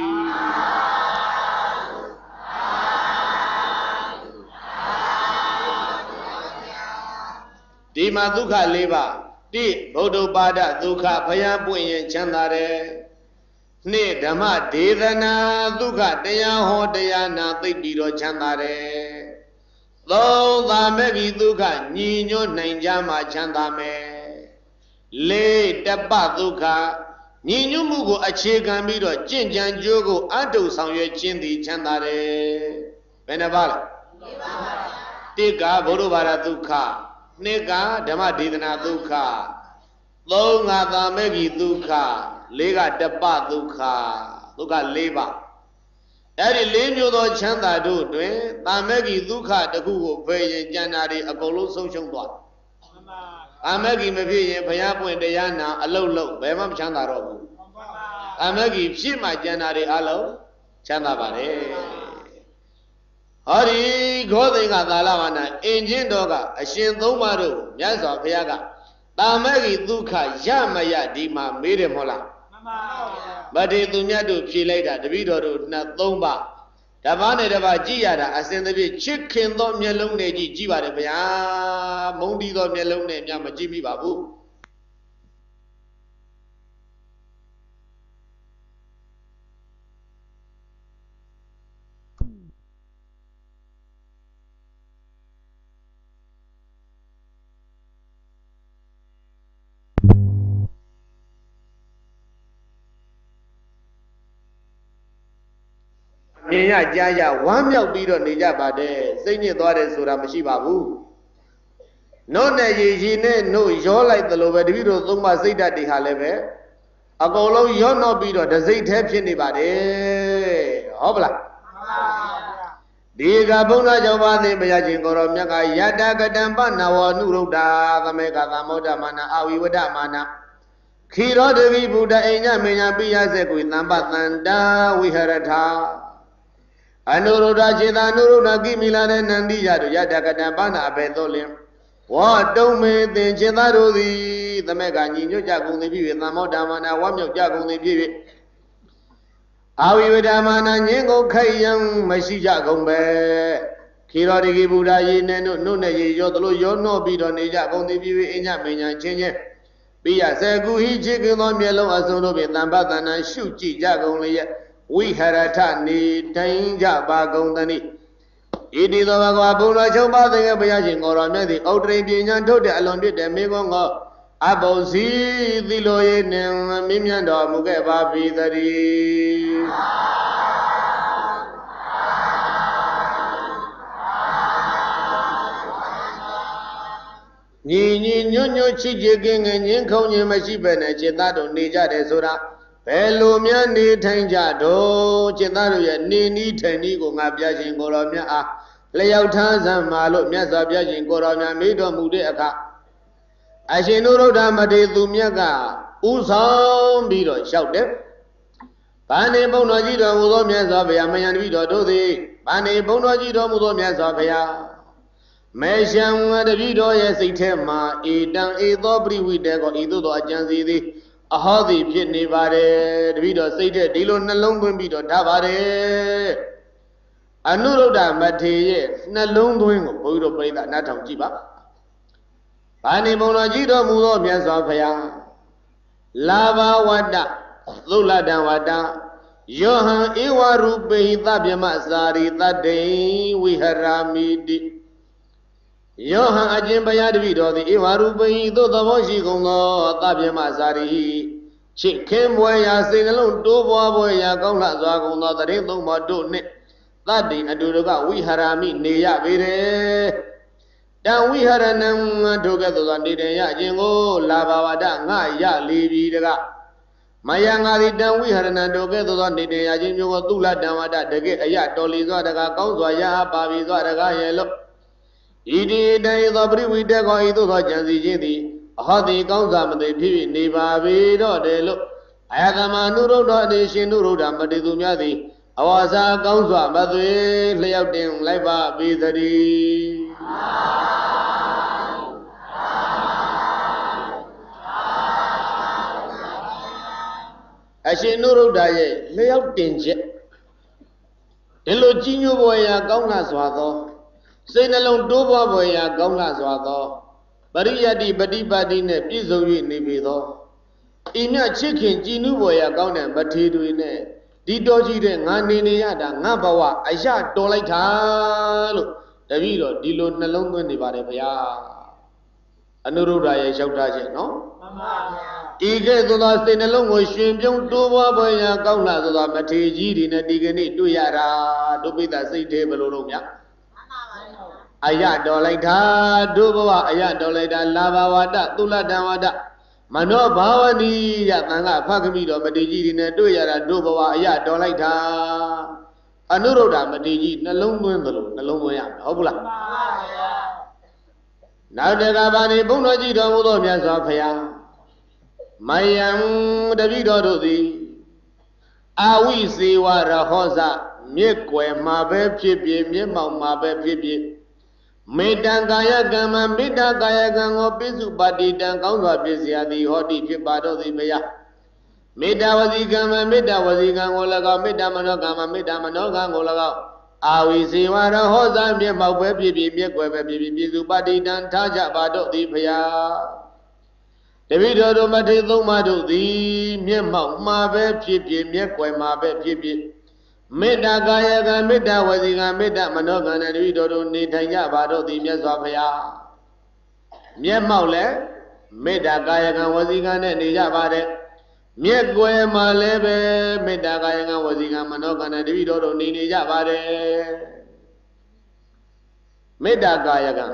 ဒီမှာဒုက္ခ၄ပါးတတိဗုဒ္ဓပါဒဒုက္ခဘယံပွင့်ရင်ချမ်းသာတယ်နှစ်ဓမ္မဒေသနာဒုက္ခတရားဟောတရားနာသိပြီးတော့ချမ်းသာတယ်သုံးသာမဲ့ဒီဒုက္ခညီညွတ်နိုင်ကြမှာချမ်းသာမယ်လေးတပ္ပဒုက္ခညီညွတ်မှုကိုအခြေခံပြီးတော့ကြင်ကြံကြိုးကိုအတုဆောင်ရွက်ခြင်းသည်ချမ်းသာတယ်ဘယ်နှပါလဲတိကဗုဒ္ဓဘာသာဒုက္ခနှစ်ကဓမ္မဒေသနာဒုက္ခသုံးကသာမဲ့ကြီးဒုက္ခလေးကတပ္ပဒုက္ခဒုက္ခ၄ပါးအဲ့ဒီ၄မျိုးသောချမ်းသာတို့တွင်သာမဲ့ကြီးဒုက္ခတစ်ခုကိုဖယ်ရင်ကျန်တာတွေအကုန်လုံးဆုံးရှုံးသွားတယ်သာမဲ့ကြီးမဖြစ်ရင်ဘုရားပွင့်တရားနာအလုတ်လုတ်ဘယ်မှမချမ်းသာတော့ဘူးသာမဲ့ကြီးဖြစ်မှကျန်တာတွေအလုံးချမ်းသာပါတယ်ဟောဒီဂောသိင်္ဂသာလဝနာအင်ချင်းတော်ကအရှင်သုံးပါးတို့မြတ်စွာဘုရားကတာမဂ္ဂိဒုက္ခရမရဒီမှာမေးတယ်မဟုတ်လားမှန်ပါဗျာဗတိသူမြတ်တို့ဖြေလိုက်တာတပည့်တော်တို့နှစ်သုံးပါးတပါးနဲ့တပါးကြည့်ရတာအစဉ်သဖြင့်ချစ်ခင်သောမျက်လုံးနဲ့ကြည့်ပါတယ်ဗျာမုန်းတီးသောမျက်လုံးနဲ့များမကြည့်မိပါဘူးမြင်ရကြားရဝမ်းမြောက်ပြီးတော့နေကြပါတယ်စိတ်ညစ်သွားတယ်ဆိုတာမရှိပါဘူးနို့နဲ့ရည်ရည်နဲ့နို့ရောလိုက်သလိုပဲတပည့်တို့သုံးပါစိတ်ဓာတ်တွေဟာလည်းပဲအကုန်လုံးရောနှောပြီးတော့တစိမ့်แท้ဖြစ်နေပါတယ်ဟုတ်ပလားမှန်ပါဗျာဒီကဘုန်းတော်ကြောင့်ပါသိဘုရားရှင်ကိုရောမြတ်ကယတကတံပနဝနုရုဒ္ဓသမေကသမௌဒ္ဓမာနအဝိဝဒမာနခိရောတဝိဗုဒ္ဓအိညမေညာပိယစေကွေသံပတန္တာဝိဟရထာအနုရုဒ္ဓခြေသာအနုရုဒ္ဓကိမိလာတဲ့နန္တိရတို့ယတကတံပနာအဘယ်သို့လင်ဝါတုံမေသင်ခြေသာတို့သည်သမက်ကညီညွတ်ကြကုန်သည်ဖြစ်၍သမ္မောဓမ္မနာဝါမြောက်ကြကုန်သည်ဖြစ်၍အာဝိဝဒမာနာငင်းကိုခိုက်ရန်မရှိကြကုန်ပဲခေရောတိကိဗုဒ္ဓယေနဲ့တို့နှုတ်နဲ့ရေရောသလိုရောနှောပြီးတော့နေကြကုန်သည်ဖြစ်၍အညမေညာချင်းချင်းပိယစေကုဟိချေကသောမျက်လုံးအစုံတို့ဖြင့်တမ္ပတဏ္ဏရှုကြည့်ကြကုန်လျက်ဝိဟရထနေတိုင်ကြပါကုန်သနိဣတိသောဘဂဝါဘုရားချုပ်ပါတဲ့ဘုရားရှင်ကိုရောမြတ်သည်ဩတရိပညာထုတ်တဲ့အလွန်ပြည့်တဲ့မိဂုံးကိုအဘုစီသီလိုယေနှင့်မြင့်မြတ်တော်မူခဲ့ပါပြီတည်းညီညီညွတ်ညွတ်ချစ်ချစ်ကင်းကင်းငင်းခုံခြင်းမရှိပဲနဲ့จิตသားတို့နေကြတယ်ဆိုတာဘယ်လိုများနေထိုင်ကြတော့จิตသားတို့ရဲ့နေနီးထိုင်နီးကိုငါပြရှင်ကိုတော်မြတ်အားလျောက်ထားစမ်းမာလို့မြတ်စွာဘုရားရှင်ကိုတော်မြတ်မေးတော်မူတဲ့အခါအရှင်နုရုဒ္ဓမထေရသူမြတ်ကဥဆောင်ပြီးတော့လျှောက်တယ်။ဘာနေဘုံတော်ကြီးတော်မူသောမြတ်စွာဘုရားမယံတပိတော်တို့သည်ဘာနေဘုံတော်ကြီးတော်မူသောမြတ်စွာဘုရားမေရှံတပိတော်ရဲ့စိတ်ထဲမှာဧတံဧသောပရိဝိတေကောဤသို့သောအကျံစီသည်အဟောသည်ဖြစ်နေပါတယ်တပိတော်စိတ်ထဲဒီလိုနှလုံးသွင်းပြီးတော့ထားပါတယ်အနုရုဒ္ဓမထေရရဲ့နှလုံးသွင်းကိုဘုန်းကြီးတို့ပြိဿနားထောင်ကြည့်ပါဘာနေဘုံတော်ကြီးတော်မူသောမြတ်စွာဘုရားလာဘဝတ္တသုလတံဝတ္တယောဟံဧဝရူပေဟိသဗ္ဗမစာရိတတေဝိဟရာမိတိယောဟံအကျင့်ဘုရားတပည့်တော်သည်ဧဝရူပေဟိသို့သဘောရှိကုန်သောသဗ္ဗမစာရိချစ်ခင်ဘွယ်ရာစိတ်နှလုံးတိုးပွားဘွယ်ရာကောင်းလှစွာကုန်သောတရင်သုံးပါးတို့နှင့်သတ္တိအတူတကဝိဟရာမိနေရပေတယ်တံဝိဟရဏံတို့ကဲ့သို့သောနေရခြင်းကိုလာဘဝတ္တငါရလေပြီတကမယံငါသည်တံဝိဟရဏံတို့ကဲ့သို့သောနေရခြင်းမျိုးကိုသုလတံဝတ္တတကယ်အယတော်လီစွာတကကောင်းစွာရပါပြီစွာတကရဲ့လို့ဣတိတေသောပရိဝိတေကောဤသို့သောကြံစီခြင်းသည်အဟောတိကောင်းစွာမသိဖြစ်နေပါပေတော့တယ်လို့အယသမနုရုဒ္ဓအတိရှင်နုရုဒ္ဓမတိသူများသည်အဝါစာကောင်းစွာမသွေလျောက်တင်လိုက်ပါပေသတည်းအရှင်နုရုဒ္ဓရဲ့လျောက်တင်ချက်ဒီလိုကြီးညိုပွေရာကောင်းလှစွာသောစိတ်နှလုံးတိုးပွားပွေရာကောင်းလှစွာသောပရိယတ္တိပฏิပါတိနဲ့ပြည့်စုံ၍နေပေသောဤမြချစ်ခင်ကြည်နူးပေါ်ရာကောင်းတဲ့မထေတွေနဲ့ဒီတော်ကြီးတဲ့ငါနေရတာငါဘဝအရတော်လိုက်တာလို့တပည့်တော်ဒီလိုနှလုံးသွင်းနေပါတယ်ဗျာအနုရုဒ္ဓရဲ့လျှောက်ထားခြင်းနော်မှန်ပါဗျာဤကဲ့သို့သောစိတ်နှလုံးကိုရှင်ပြုံးတိုးပွားပေါ်ရာကောင်းလာသောမထေကြီးတွေနဲ့ဒီကနေ့တွေ့ရတာတို့ပိဿစိတ်သေးဘလို့တော့ဗျာအရတော်လိုက်တာတို့ဘဝအရတော်လိုက်တာလာဘဝတသုလတံဝတမနောဘာဝနီယသံဃဖခမိတော်မထေကြီးတွေနဲ့တွေ့ရတာတို့ဘဝအရတော်လိုက်တာအနုရုဒ္ဓမထေကြီးနှလုံးသွင်းသလိုနှလုံးသွင်းရမယ်ဟုတ်ဘူးလားမှန်ပါဗျာနောက်တကဘာနေဘုန်းတော်ကြီးတော်မူသောမြတ်စွာဘုရားမယံတပိတော်တို့သည်အာဝိစေဝရဟောဇမြစ်ွယ်မှာပဲဖြစ်ဖြစ်မြစ်မောင်မှာပဲဖြစ်ဖြစ်မေတ္တံကာယကံမမေတ္တကာယကံကိုပိစုပါတိတံကောင်းစွာပြည့်စရာသည်ဟောတိဖြစ်ပါတော့သည်မယမေတ္တဝစီကံမမေတ္တဝစီကံကို၎င်းမေတ္တမနောကံမမေတ္တမနောကံကို၎င်းအာဝိစေဝရဟောဇမြစ်မောက်ပဲဖြစ်ဖြစ်မြစ်ွယ်ပဲဖြစ်ဖြစ်ပိစုပါတိတံထားကြပါတော့သည်ဖရာတပိတော်တို့မထေသုံးပါတို့သည်မျက်မှောက်မှာပဲဖြစ်ဖြစ်မျက်ွယ်မှာပဲဖြစ်ဖြစ်မေတ္တာကာယကံမေတ္တာဝစီကံမေတ္တာမနောကံနဲ့တပိတော်တို့နေထိုင်ကြပါတော့သည်မြတ်စွာဘုရားမျက်မှောက်လည်းမေတ္တာကာယကံဝစီကံနဲ့နေကြပါတယ်မျက်ွယ်မှာလည်းပဲမေတ္တာကာယကံဝစီကံမနောကံနဲ့တပိတော်တို့နေကြပါတယ်မေတ္တာကာယကံ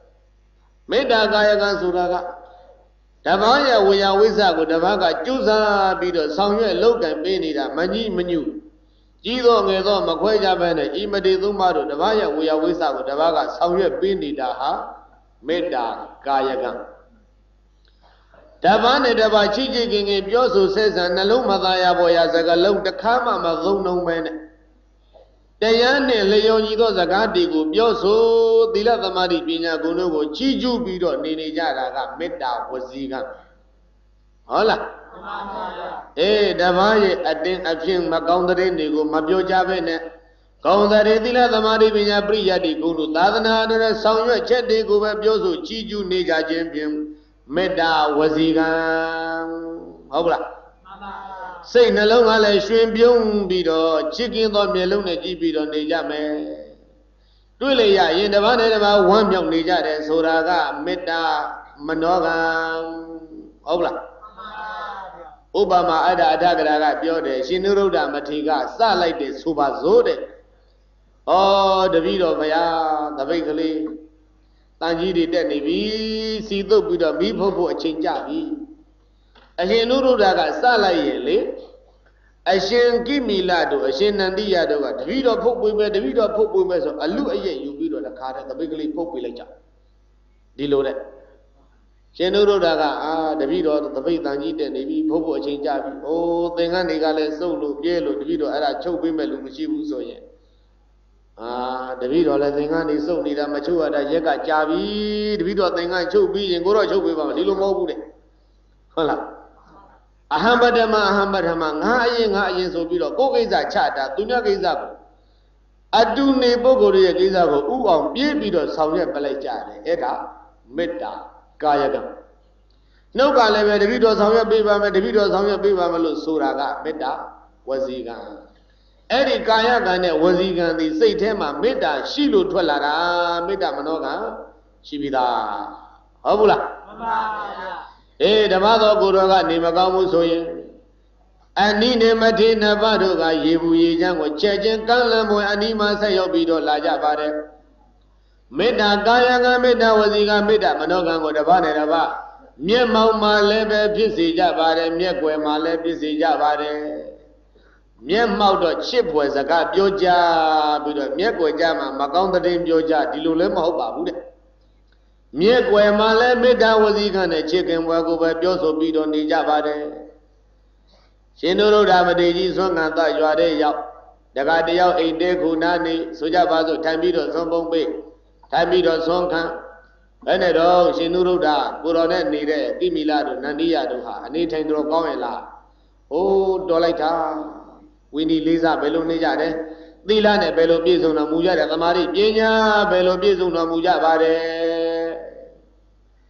ဆိုတာကတပည့်ရဲ့ဝေယဝိဇ္ဇကိုတပည့်ကကျူးစားပြီးတော့ဆောင်ရွက်လုပ်ကံပေးနေတာမကြီးမညူကြီးသောငယ်သောမခွဲကြဘဲနဲ့ဤမတေသုံးပါတို့တပည့်ရဲ့ဝေယဝိဇ္ဇကိုတပည့်ကဆောင်ရွက်ပေးနေတာဟာမေတ္တာကာယကံတပည့်နဲ့တပည့်ချစ်ချစ်ခင်ခင်ပြောဆိုဆက်ဆံနှလုံးမသားရပေါ်ရာစကားလုံးတစ်ခါမှမသုံးနှုံးပဲနဲ့တရားနဲ့လျော်ညီသောစကားတွေကိုပြောဆိုသီလသမာဓိပညာဂုဏ်တို့ကိုကြီးကျူးပြီးတော့နေကြတာကမေတ္တာဝစီကံဟုတ်လားမှန်ပါဗျာတပည့်ရဲ့အတင်းအဖြစ်မကောင်းတဲ့တွေကိုမပြောကြဘဲနဲ့ကောင်းတဲ့သီလသမာဓိပညာပရိယတ်ဒီဂုဏ်တို့သာသနာတော်ဆောင်ရွက်ချက်တွေကိုပဲပြောဆိုကြီးကျူးနေကြခြင်းဖြင့်မေတ္တာဝစီကံဟုတ်လားစိတ်နှလုံးကလည်းရွှင်ပြုံးပြီးတော့ချစ်ခင်သောမျက်လုံးနဲ့ကြည့်ပြီးတော့နေကြမယ်တွေ့လေရရင်တပည့်နဲ့တပည့်ဝမ်းမြောက်နေကြတယ်ဆိုတာကမေတ္တာမနောကံဟုတ်လားဥပမာအတ္တအထကရာကပြောတယ်ရှင်နုရုဒ္ဓမထေရကစလိုက်တယ်ဆိုပါစို့တဲ့ဩတပည့်တော်ဘုရားတပိတ်ကလေးတန်ကြီးတွေတက်နေပြီစီတုပ်ပြီးတော့မိဖုတ်ဖို့အချိန်ကြပြီအရှင်နုရုဒ္ဓကစလိုက်ရင်လေအရှင်ကိမိလတို့အရှင်နန္တိယတို့ကတပည့်တော်ဖုတ်ပွေးမယ်တပည့်တော်ဖုတ်ပွေးမယ်ဆိုအလူအရက်ယူပြီးတော့တခါတည်းတပိတ်ကလေးဖုတ်ပွေးလိုက်ကြဒီလိုတဲ့ရှင်နုရုဒ္ဓကတပည့်တော်တပိတ်တန်ကြီးတက်နေပြီဖုတ်ဖို့အချိန်ကြပြီအိုးသင်္ကန်းတွေကလည်းစုပ်လို့ပြဲလို့တပည့်တော်အဲ့ဒါချုပ်ပေးမယ်လို့မရှိဘူးဆိုရင်တပည့်တော်လည်းသင်္ကန်းတွေစုပ်နေတာမချုပ်ရတာရက်ကကြာပြီတပည့်တော်သင်္ကန်းချုပ်ပြီးရင်ကိုတော့ချုပ်ပေးပါမယ်ဒီလိုမဟုတ်ဘူးတဲ့ဟုတ်လားအဟံပတ္တမငါအရင်ဆိုပြီးတော့ကိုယ်ကိစ္စချတာသူများကိစ္စကိုအတူနေပုဂ္ဂိုလ်ရဲ့ကိစ္စကိုဥအောင်ပြေးပြီးတော့ဆောင်ရွက်ပလိုက်ကြတယ်အဲ့ဒါမေတ္တာကာယကံနှုတ်ကလည်းပဲတပိတော်ဆောင်ရွက်ပေးပါမယ်တပိတော်ဆောင်ရွက်ပေးပါမယ်လို့ဆိုတာကမေတ္တာဝစီကံအဲ့ဒီကာယကံနဲ့ဝစီကံဒီစိတ်ထဲမှာမေတ္တာရှိလို့ထွက်လာတာမေတ္တာမနောကံရှိပြီသားဟုတ်ဘူးလားမှန်ပါဗျာဓမ္မသောကိုယ်တော်ကနေမကောင်းဘူးဆိုရင်အနိနေမထေနဘတို့ကရေဘူးရေချမ်းကိုချက်ချင်းကမ်းလန်းပွင့်အနိမဆက်ရောက်ပြီးတော့လာကြပါတယ်မေတ္တာကာယကံမေတ္တာဝစီကံမေတ္တာမနောကံကိုတပတ်နဲ့တပတ်မျက်မှောက်မှာလည်းပဲဖြစ်စေကြပါတယ်မျက်ွယ်မှာလည်းဖြစ်စေကြပါတယ်မျက်မှောက်တော့ချစ်ဖွယ်စကားပြောကြပြီးတော့မျက်ွယ်ကြမှာမကောင်းတဲ့ပြောကြဒီလိုလည်းမဟုတ်ပါဘူးတဲ့မြဲကွယ်မှာလည်းမေတ္တာဝစီကံနဲ့ချစ်ခင်ဘွယ်ကိုပဲပြောဆိုပြီးတော့နေကြပါတယ်ရှင်နုရုဒ္ဓမထေရကြီးသွန်ခံသရွာတဲ့ရောက်တခါတယောက်အိမ်တဲခုနာနေဆိုကြပါစို့ထိုင်ပြီးတော့သွန်ပုံပေးထိုင်ပြီးတော့သွန်ခံဘယ်နဲ့တော့ရှင်နုရုဒ္ဓကိုတော်နဲ့နေတဲ့ကိမိလတို့နန္ဒီယတို့ဟာအနေထိုင်တော်ကောင်းရဲ့လားအိုးတော်လိုက်တာဝိနည်းလေးစားဘယ်လိုနေကြတယ်သီလနဲ့ဘယ်လိုပြည့်စုံတော်မူကြတယ်သမာဓိပညာဘယ်လိုပြည့်စုံတော်မူကြပါတယ်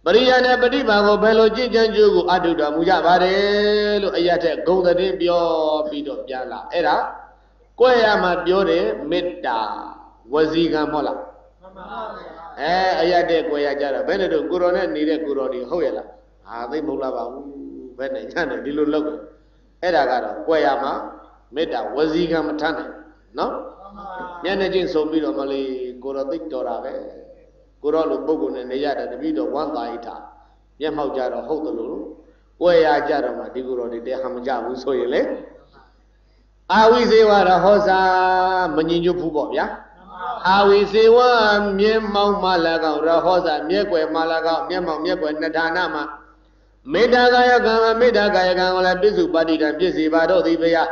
ရိယာနဲ့ပฏิပါကိုဘယ်လိုကြည်ကြံကြိုးကိုအတုတော်မူကြပါတယ်လို့အရာတဲ့ဂုံသတင်းပြောပြီးတော့ပြန်လာအဲ့ဒါကွဲရမှာပြောတယ်မေတ္တာဝစီကံမဟုတ်လားမှန်ပါဗျာအရာတဲ့ကွဲရကြတော့ဘယ်နဲ့တော့ကိုရောနဲ့နေတဲ့ကိုရောတွေဟုတ်ရဲ့လားဟာသိမဟုတ်လားပါဘူးဘယ်နဲ့ညနေဒီလိုလုပ်တယ်အဲ့ဒါကတော့ကွဲရမှာမေတ္တာဝစီကံမထမ်းနိုင်နော်မျက်နှာချင်းစုံပြီးတော့မလေးကိုရောသိတော်တာပဲကိုရောလိုပုဂ္ဂိုလ်နဲ့နေရတယ်တပည့်တော်ဝမ်းသာဣထာမျက်မှောက်ကြတော့ဟုတ်တယ်လို့ကွဲရကြတော့မှဒီကိုရောတွေတရားမကြဘူးဆိုရင်လေအာဝိဇေဝရဟောစာမညင်ညွတ်ဘူးပေါ့ဗျာအာဝိဇေဝမျက်မှောက်မှလာကောင်ရဟောစာမျက်ွယ်မှလာကောင်မျက်မှောက်မျက်ွယ်နှစ်ဌာနမှာမေတ္တာကာယကံမေတ္တာကာယကံကိုလည်းပြစ္စုပါတိတံပြည့်စေပါတော့သည်ဗျာ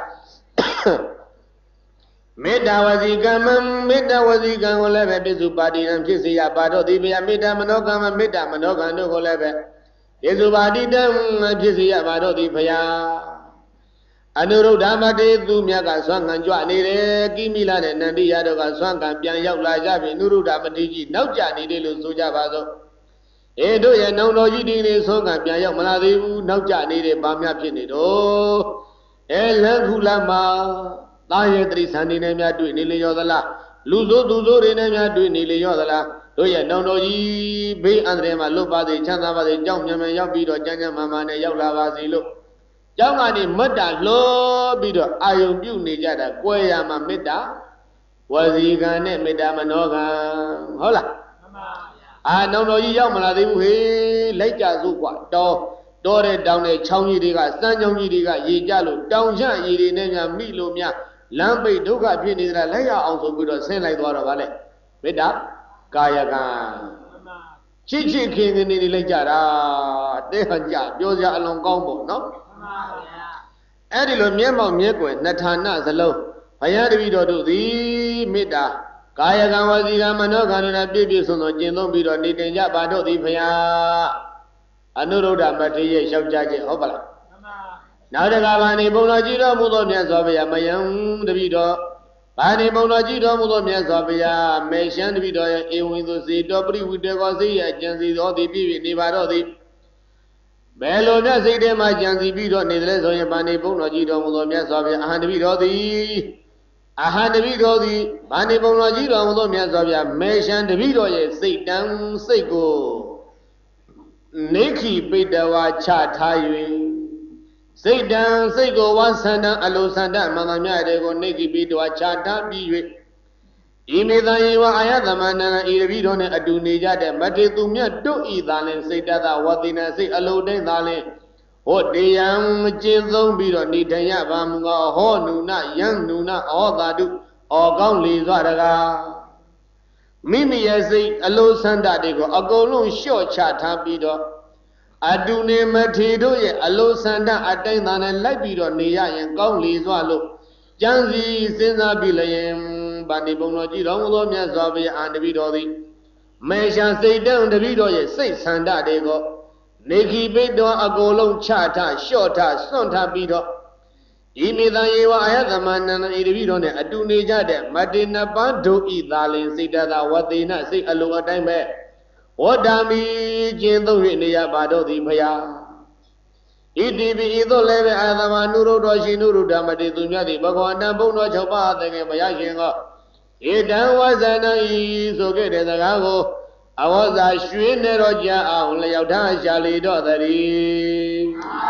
မေတ္တာဝစီကံမေတ္တာဝစီကံကိုလည်းပဲပြစ္စုပါတိတံဖြစ်စေရပါတော့သည်ဗျာမေတ္တာမနောကံမေတ္တာမနောကံတို့ကိုလည်းပဲပြစ္စုပါတိတံဖြစ်စေရပါတော့သည်ဗျာအနုရုဒ္ဓမတေသူမြတ်ကဆွမ်းခံကြွနေတယ်ကိမိလာနဲ့နန္တိယတို့ကဆွမ်းခံပြန်ရောက်လာကြပြီအနုရုဒ္ဓမတေကြီးနောက်ကျနေတယ်လို့ဆိုကြပါစို့တို့ရဲ့နောင်တော်ကြီးဒီနေ့ဆွမ်းခံပြန်ရောက်မလာသေးဘူးနောက်ကျနေတယ်ဘာများဖြစ်နေတော့လမ်းခုလမ်းမှာသာရဲ့တိသန္ဒီနဲ့များတွေ့နေလေရောသလားလူဆိုးသူဆိုးတွေနဲ့များတွေ့နေလေရောသလားတို့ရဲ့နောင်တော်ကြီးဘေးအန္တရာယ်မှာလွတ်ပါစေချမ်းသာပါစေကြောင်းမြန်မြန်ရောက်ပြီးတော့ကျမ်းကျမ်းမာမာနဲ့ရောက်လာပါစေလို့ကျောင်းကနေမတ္တလောပြီးတော့အာယုံပြုနေကြတာကွဲရမှာမေတ္တာဝစီကံနဲ့မေတ္တာမနောကံဟုတ်လားမှန်ပါဗျာနောင်တော်ကြီးရောက်မလာသေးဘူးဟေးလိုက်ကြစို့ကွာတောတဲ့တောင်တဲ့ချောင်းကြီးတွေကစမ်းချောင်းကြီးတွေကရေကြလို့တောင်ချရေတွေနဲ့များမိလို့များလမ်းပိတ်ဒုက္ခဖြစ်နေတာလိုက်ရအောင်ဆိုပြီးတော့ဆင်းလိုက်သွားတော့ဗါလေမေတ္တာကာယကံချစ်ချစ်ခင်ခင်နေလိုက်ကြတာတဲ့ဟန်ကြပြောစရာအလွန်ကောင်းပေါ့နော်အဲ့ဒီလိုမျက်မှောက်မျက်ွယ်နှစ်ဌာနစလုံးဘုရားတပည့်တော်တို့သည်မေတ္တာကာယကံဝစီကံမနောကံတို့နဲ့ပြည့်ပြည့်စုံစုံကျင့်သုံးပြီးတော့နေတင်ကြပါတို့သည်ဘုရားအနုရုဒ္ဓမထေရရဲ့လျှောက်ကြားခြင်းဟုတ်ပါလားနောက်တကဘာနေဘုံတော်ကြည်တော်မူသောမြတ်စွာဘုရားမယံတပည့်တော်ဘာနေဘုံတော်ကြည်တော်မူသောမြတ်စွာဘုရားမေရှံတပည့်တော်ရဲ့ဧဝံသူစေတော်ပရိဝိတေကောစေရဲ့အကျဉ်စီတော်သည်ပြည့်ပြည့်နေပါတော့သည်ဘယ်လိုမြတ်စိတ်ထဲမှာကြံစီပြီးတော့နေတယ်ဆိုရင်ဘာနေဘုံတော်ကြည်တော်မူသောမြတ်စွာဘုရားအဟံတပည့်တော်သည်အဟံတပည့်တော်သည်ဘာနေဘုံတော်ကြည်တော်မူသောမြတ်စွာဘုရားမေရှံတပည့်တော်ရဲ့စိတ်တန်စိတ်ကိုနေခိပိတဝါချထား၍စိတ်တံစိတ်ကိုဝါဆန္ဒအလိုဆန္ဒမှန်မှန်များတဲ့ကိုနေခိပိတဝါချထားပြီး၍ဤမေတ္တာယေဝအာယသမန္တနာဤတပည့်တော်နဲ့အတူနေကြတဲ့မထေသူမြတ်တို့ဤသာလင်စိတ်တသဝတိနာစိတ်အလိုတိုင်းသာလင်ဟောတရားကျင့်သုံးပြီးတော့နေထိုင်ရပါမူကဟောနုနယံနုနဩသာတုဩကောင်းလေစွာတကားမိမိရဲ့စိတ်အလိုဆန္ဒတွေကိုအကုန်လုံးလျှော့ချထားပြီးတော့အတူနေမထေတို့ရဲ့အလိုဆန္ဒအတိုင်းသာနဲ့လိုက်ပြီးတော့နေရရင်ကောင်းလေစွာလို့ကြံစီစဉ်းစားပြီးလျင်ဘာနေဘုံတော်ကြည်တော်မူသောမြတ်စွာဘုရားအာတပည့်တော်သည်မေရှာစိတ်တံတပည့်တော်ရဲ့စိတ်ဆန္ဒတွေကိုနေခိပိတော်အကုန်လုံးချထားလျှော့ထားစွန့်ထားပြီးတော့ဤမေတ္တာယေဝအာယသမန္တနာဤတပည့်တော်နဲ့အတူနေကြတဲ့မတေနပန်းတို့ဤသာလင်စိတ်တသာဝတိနစိတ်အလိုအတိုင်းပဲဝတ္တမီကျင့်သုံး၍နေရပါတော့သည်ဖျားဣတိပိဤသို့လည်းပဲအာသမနုရုဒ္ဓရှိနုရုဒ္ဓမတေသူမြတ်သည်ဘဂဝန္တဘုံတော်၆ပါးအသင်ငယ်ဘုရားရှင်ကဧတံဝဇနဤဆိုခဲ့တဲ့စကားကိုအဝဇ္ဇာရွှေနေတော်ကြအောင်လျောက်ထားရှာလေတော့တည်း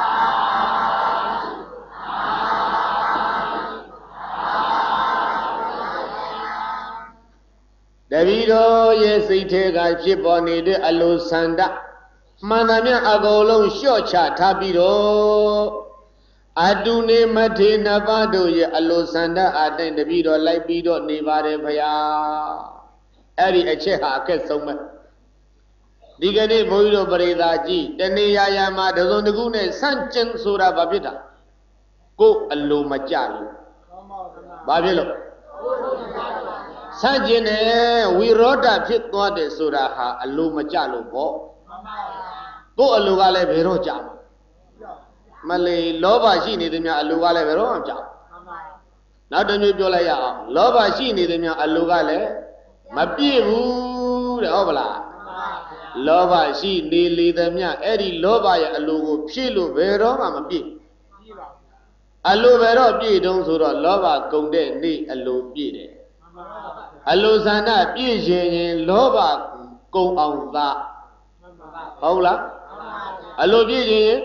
တပည့်တော်ရဲ့စိတ်ထဲကဖြစ်ပေါ်နေတဲ့အလိုဆန္ဒမှန်သမျှအကုန်လုံးလျှော့ချထားပြီးတော့အတူနေမထေနပါတို့ရဲ့အလိုဆန္ဒအတိုင်းတပည့်တော်လိုက်ပြီးတော့နေပါတယ်ဖရာအဲ့ဒီအချက်ဟာအခက်ဆုံးပဲဒီကနေ့ဘုန်းကြီးတို့ပရိသတ်ကြီးတဏှာယာမှာတစုံတစ်ခုနဲ့ဆန့်ကျင်ဆိုတာဘာဖြစ်တာကိုယ်အလိုမကြလို့ဘာဖြစ်လို့ဆန့်ကျင်တယ်ဝိရောဓဖြစ်သွားတယ်ဆိုတာဟာအလိုမကြလို့ပေါ့ကိုယ်အလိုကလည်းဘယ်တော့ကြမလဲလောဘရှိနေသည်များအလိုကလည်းဘယ်တော့မှကြနောက်တစ်မျိုးပြောလိုက်ရအောင်လောဘရှိနေသည်များအလိုကလည်းမပြည့်ဘူးတဲ့ဟုတ်ပလားလောဘရှိနေလေသမျှအဲ့ဒီလောဘရဲ့အလိုကိုဖြည့်လို့ဘယ်တော့မှမပြည့်အလိုပဲတော့ပြည့်တုံးဆိုတော့လောဘကုန်တဲ့နေ့အလိုပြည့်တယ်အလိုဆန္ဒပြည့်ရင်လောဘကုန်အောင်သာဟုတ်လားအလိုပြည့်ရင်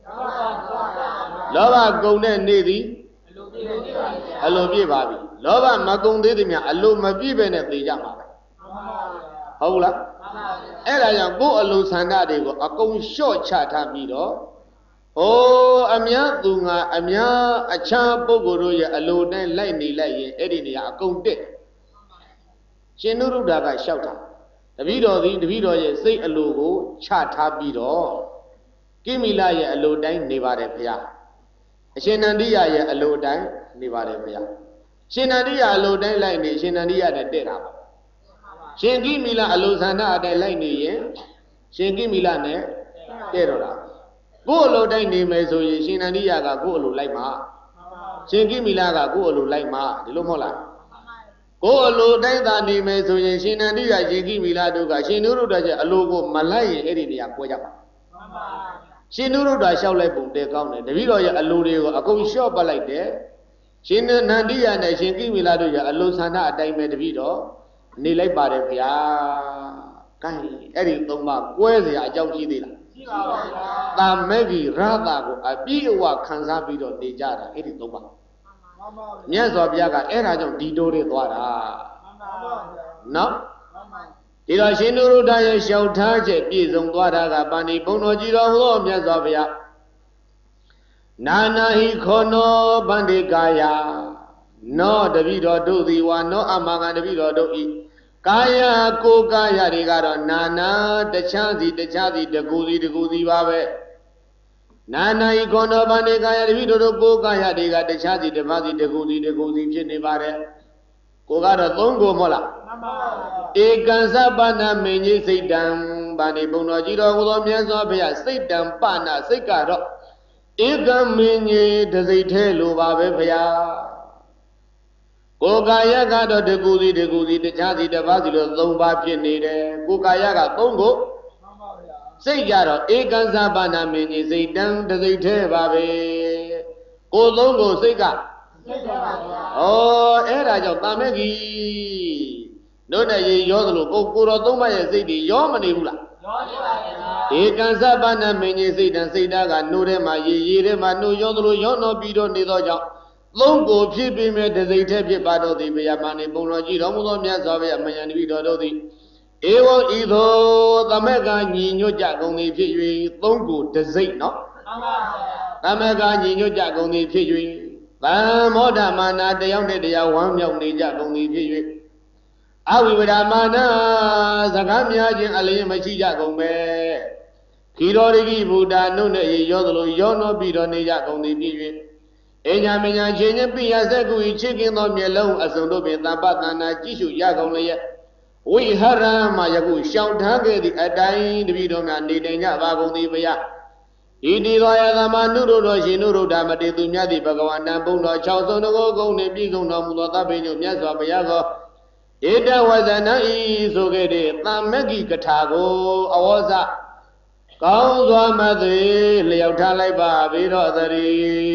လောဘကုန်တဲ့နေ့သည်အလိုပြည့်ပါပြီလောဘမကုန်သေးသည်များအလိုမပြည့်ပဲနဲ့သိကြမှာပဲဟုတ်လားအဲ့ဒါကြောင့်ကိုယ်အလိုဆန္ဒတွေကိုအကုန်လျှော့ချထားပြီးတော့ဟိုအများသူငါအများအခြားပုဂ္ဂိုလ်တို့ရဲ့အလိုနဲ့လိုက်နေလိုက်ရင်အဲ့ဒီနေရာအကုန်တက်ရှင်နုရုဒ္ဓကလျှောက်တာတပည့်တော်သည်တပည့်တော်ရဲ့စိတ်အလိုကိုချထားပြီးတော့ကိမိလရဲ့အလိုတိုင်းနေပါတယ်ဗျာအရှင်နန္ဒီယရဲ့အလိုတိုင်းနေပါတယ်ဗျာရှင်နန္ဒီယအလိုတိုင်းလိုက်နေရှင်နန္ဒီယနဲ့တက်တာပါရှင်ကိမိလအလိုဆန္ဒအတိုင်းလိုက်နေရင်ရှင်ကိမိလနဲ့တဲ့တော့တာကိုယ်အလိုတိုင်းနေမယ်ဆိုရင်ရှင်နန္ဒီယကကိုယ်အလိုလိုက်မှာရှင်ကိမိလကကိုယ်အလိုလိုက်မှာဒီလိုမဟုတ်လားကိုယ်အလိုတိုင်းသာနေမယ်ဆိုရင်ရှင်နန္ဒီယရှင်ကိမိလတို့ကရှင်နုရုဒ္ဓရဲ့အလိုကိုမလိုက်ရင်အဲ့ဒီနေရာကွဲကြပါရှင်နုရုဒ္ဓလျှောက်လိုက်ပုံတဲကောင်းတယ်တပည့်တော်ရဲ့အလိုတွေကိုအကုန်လျှော့ပတ်လိုက်တယ်ရှင်နန္ဒီယနဲ့ရှင်ကိမိလတို့ရဲ့အလိုဆန္ဒအတိုင်းပဲတပည့်တော်နေလိုက်ပါတယ်ဗျာ။ကဲအဲ့ဒီသုံးပါးကွဲစရာအကြောင်းရှိသေးလားရှိပါပါဗျာ။တာမဲဂီရတာကိုအပြည့်အဝခံစားပြီးတော့နေကြတာအဲ့ဒီသုံးပါး။မြတ်စွာဘုရားကအဲ့ဒါကြောင့်ဒီတိုးတွေသွားတာ။နော်။ဒီတော့ရှင်နုရုဒ္ဓရဲ့လျှောက်ထားချက်ပြည့်စုံသွားတာကပါဏိဘုံတော်ကြီးတော်ဟောမြတ်စွာဘုရားနာနာဟိခောနောဗန္တိကာယနောတပိတော်တို့သည်ဝါနောအမဂံတပိတော်တို့ဤကာယကိုကာယတွေကတော့နာနာတခြားစီတခြားစီတကူစီပါပဲနာနာဤခောနောဗန္တိကာယတပိတော်တို့ကိုကာယတွေကတခြားစီတပါးစီတကူစီဖြစ်နေပါတယ်ကိုကတော့သုံးကိုမဟုတ်လားမှန်ပါဗျာဧကံသပ္ပနာမင်းကြီးစိတ်တံဗာဏိဘုံတော်ကြီးတော်ဟူသောမြတ်စွာဘုရားစိတ်တံပနာစိတ်ကတော့ဧကံမင်းကြီးတစိတ်သေးလိုပါပဲဗျာကိုယ်ကာယကတော့တကူစီတခြားစီတပါးစီလို့သုံးပါးဖြစ်နေတယ်ကိုယ်ကာယကသုံးကိုမှန်ပါဗျာစိတ်ကြတော့ဧကံသပ္ပနာမင်းကြီးစိတ်တံတစိတ်သေးပါပဲကိုယ်သုံးကိုစိတ်ကစိတ်ပါဗျာဩအဲ့ဒါကြောင့်တာမဲကြီးတို့နဲ့ရေရောသလိုကိုတော်သုံးပါးရဲ့စိတ်တွေရောမနေဘူးလားရောနေပါဗျာဧကံသပ္ပနာမင်းကြီးစိတ်တံစိတ်ဓာတ်ကနှုတ်ထဲမှာရေထဲမှာနှုတ်ရောသလိုရောတော့ပြီးတော့နေသောကြောင့်သုံးကိုဖြစ်ပြီးမဲ့တစိတ်ထဲဖြစ်ပါတော့သည်ဘုရားမာနေပုံတော်ကြည့်တော်မူသောမြတ်စွာဘုရားမယံတပိတော်တို့သည်ဧဝံဤသို့သမက်ကညီညွတ်ကြကုန်သည်ဖြစ်၍သုံးကိုတစိတ်နော်မှန်ပါဗျာသမက်ကညီညွတ်ကြကုန်သည်ဖြစ်၍သံမောဓမာနာတယောက်နဲ့တရားဝမ်းမြောက်နေကြကုန်သည်ဖြစ်၍အဝိဝဒမာနာစကားများခြင်းအလျင်မရှိကြကုန်ပဲခီတော်ရိကိဗုဒ္ဓနှုတ်နဲ့ရေရောသလိုရောနှောပြီးတော့နေကြကုန်သည်ဖြစ်၍အညာမညာချင်းချင်းပိယစက်ကူချစ်ခင်သောမျက်လုံးအစုံတို့ပင်တပ္ပတနာကြည့်ရှုရကုန်လျက်ဝိဟရမယခုရှောင်ထားခဲ့သည့်အတိုင်းတပည့်တော်များနေတိုင်ကြပါကုန်သည်ဘုရားဣတိသောယသမနုရုတော်ရှင်နုရုဒ္ဓမတေသူမြတ်သည်ဘဂဝန္တံဘုံတော်၆ဆုံးတကောကုံနှင့်ပြည်စုံတော်မူသောသဗ္ဗညုမြတ်စွာဘုရားကိုဧတဝဇနံဤဆိုခဲ့တဲ့သံမဂ္ဂိကထာကိုအဝေါစကောင်းစွာမသိလျောက်ထားလိုက်ပါဘိတော်သရီ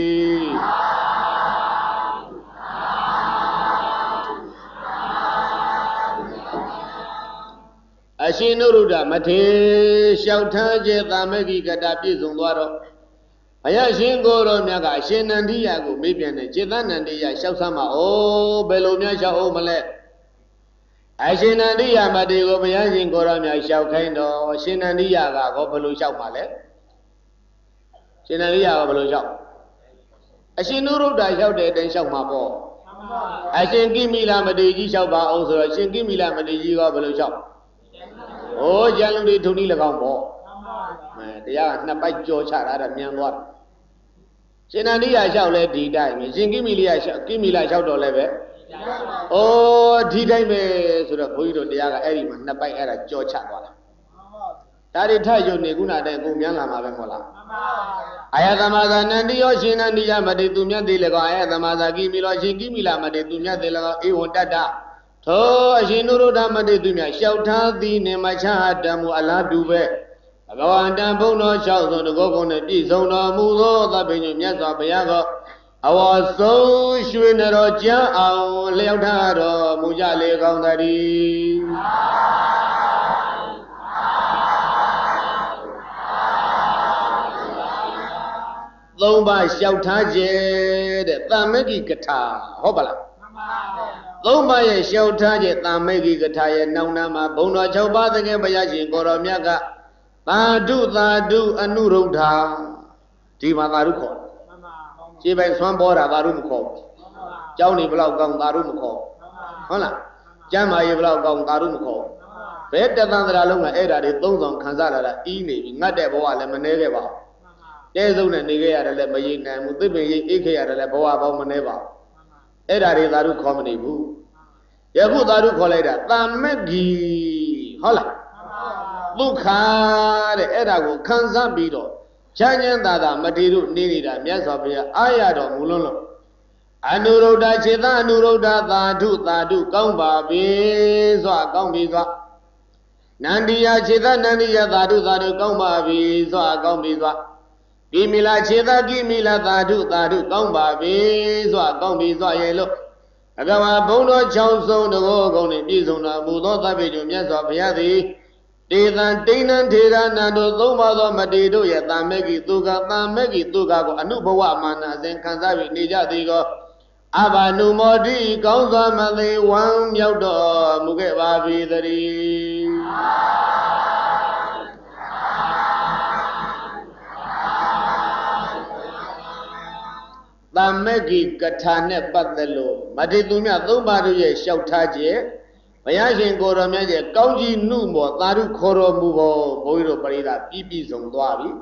အရှင်နုရုဒ္ဓမထေလျှောက်ထားခြင်းသံမဂ္ဂိကထာပြည့်စုံသွားတော့ဘုရားရှင်ကိုယ်တော်မြတ်ကအရှင်နန္ဒိယကိုမေးပြန်တယ်จิตနန္ဒိယလျှောက်ဆမ်းပါဩဘယ်လိုများလျှောက်အောင်မလဲအရှင်နန္ဒိယမတေကိုဘုရားရှင်ကိုယ်တော်မြတ်လျှောက်ခိုင်းတော့ရှင်နန္ဒိယကကောဘယ်လိုလျှောက်ပါလဲရှင်နန္ဒိယကဘယ်လိုလျှောက်အရှင်နုရုဒ္ဓလျှောက်တဲ့အတိုင်းလျှောက်မှာပေါ့အရှင်ကိမိလမတေကြီးလျှောက်ပါအောင်ဆိုတော့ရှင်ကိမိလမတေကြီးကဘယ်လိုလျှောက်ဩကျန်လူတွေထုံနည်း၎င်းပေါ့တရားကနှစ်ပိုက်ကြောချတာတဲ့မြန်သွားရှင်နန္ဒိယလျှောက်လဲဒီတိုင်းပဲရှင်ကိမိလလျှောက်တော့လည်းပဲဩဒီတိုင်းပဲဆိုတော့ဘုန်းကြီးတို့တရားကအဲ့ဒီမှာနှစ်ပိုက်အဲ့ဒါကြောချသွားတာဒါတွေထယုံနေခုနတဲ့အကုန်မြန်လာမှာပဲမဟုတ်လားအာယသမသာနန္ဒီယောရှင်နန္ဒီယမတေသူမြတ်သေးလည်းကောအာယသမသာကိမိလောရှင်ကိမိလာမတေသူမြတ်သေးလည်းကောဧဝံတတ္တ Tho Ashinuruda Madidumia, Shouta the Nemacha Ala Dube. Agawan Bono shouts on the Gokon, Dizona Muzo, the Benyas of Bayago. I was so sure Roja, Leonardo, Mujale Gondari. Lomba Shoutaje, Tamegi Kata, Hobala. Lomba Shoutaje, Tamegi Kata, Naunama, Bono Choba, the Gambayashi, Goromiaga, Tadu, Anuruda, Tima Varuko. She went one board of Arumco. Johnny Blau gone Arumco. Hola, Jama Blau gone Arumco. Better than the Aluma Era, the Dozon Kanzara, Eni, not the Boa Lemoneva. There's only Nigeria, the Lebayin, and Mudibi, Ike, the Boa Bomaneva. Era is Aru Comedy Boo. Yahu Daru Coleda, Tamegi. Hola. Luka, the Era, Kanzan Bido. Chanyan Dada, Matiru, Nida, Miasopia, Ayado, Mulono. Anuroda, Cheda, Anuroda, Tadu, Gamba, Biza, Gambiza. Nandia, Cheda, Nandia, Tadu, Gamba, Biza, Gambiza. Gimila, Cheda, Gimila, Tadu, Gamba, Biza, Gambiza, Yellow. Agawa, Bono, Chowson, the Gogoni, Bizona, Budo, Tabidu, Miasopia. Dedan Tira Nando Lomado Madido Yatamegi Tuga Tamegi Tuga Anubawa Mana Zen Kanzavi Nija Digo Abanu Modi Gonza Mali Wang Yodo Mugeva Vidari Tamegi Katane Padelo Madidumia Lumadu Ye Shoutaje Mayashin Goramaja, Gauji Numo, Taru Koro Mugo, Boiro Parida, Pipis on Dwabi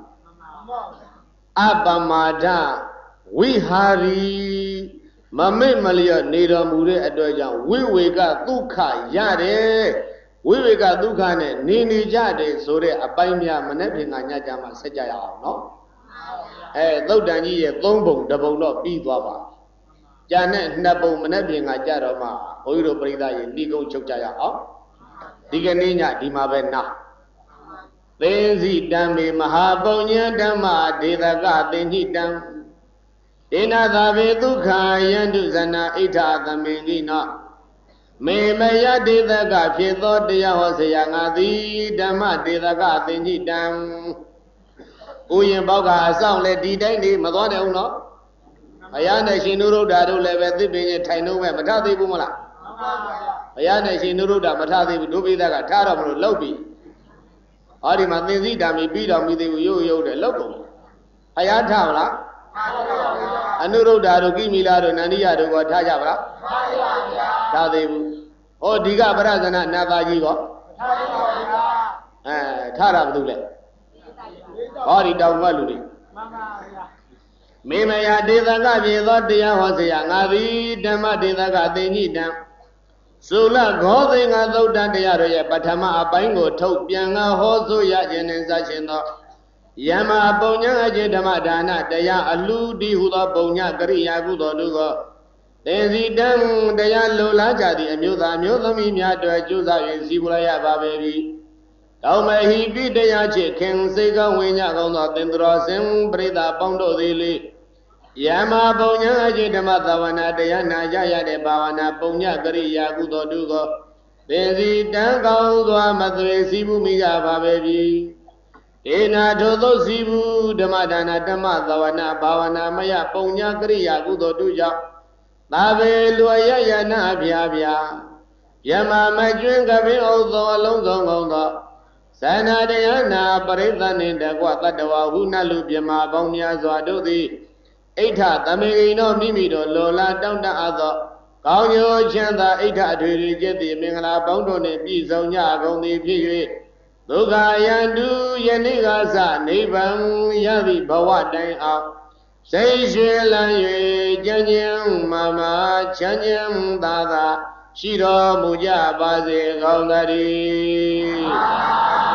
Abamada, Wihari, Mame Malia, Neda Mure Adoja, we got Duka, Yade, we got Dukane, Nini Jade, Sore, Abamia, Manepin, and Yajama, Sajaya, no? Eh, though Dani, Lombo, double not be Dwaba. Janet Nabo Manepin, a Jarama, Boiro Parida, Nigo Chokaya, Diganina, Dimabena. Lazy Dami Mahabonia Dama, Dedaga, then he dam. Dena the Veduka, Yanduzana, Ita, the Menina. Maya Dedaga, she thought the Yahosayanga, the Dama, Dedaga, then he dam. Uyan Boga, sound let the day, Madonna, no? Ayana Shinuru Dadu Level, being a Taino, Matati Bumala. Ayana Shinuru Matati, Dubi, that Taram, Lobi. Arimazi Dami beat on me, you, the local. Ayatala Anuru Dadu, Gimila, Nania, to Tajabra. Tadi, oh, Diga Brazana, Navajigo. Taram Dule. Ori down Valudi. Mimaya Dedaga, Vidadia was a young Avi, Dama Dedaga, they need them. Sula Gothing although Dandiaria, Batama, Bango, Topianga, Hozo, Yajan and Sachino. Yama Bonya, Jedamadana, Daya, Aludi, Huda Bonya, Garia, Gudo, Lugo. Then the Dam, Daya Lola, Jadi, and Musa Mimia, Juza, and Sibulaya, baby. How may he be Dayachi, King Sega, Winya, Dendra, Sim, Breda, Bondo, Lili. Yama Bonya, Jedamatawana, Dayana, Jaya, de Bawana, Bonya, Garia, Gudo, Dugo. Then the Dango, Madre, Sibu, Miga, baby. Ena Dodo Sibu, Damadana, Damatawana, Bawana, Maya, Bonya, Garia, Gudo, Duja. Babe, Luaya, Nabia. Yama, my drink of it, although alone, Sana Diana, Parithan in the Guatadawa, Huna Lubiama, Bonia, Zadodi, Eta, Tamino, Mimido, Lola, down the other. Gaunyo, Chanda, Eta, to get the Mingala, Bondone, Bizonia, Gondi, Piggy, Luga, Yandu, Yanigaza, Nevan, Yavi, Bawa, Dang out. Say, Shila, Janyam, Mama, Chanyam, Dada, Shiro, Muja, Bazi, Gondari.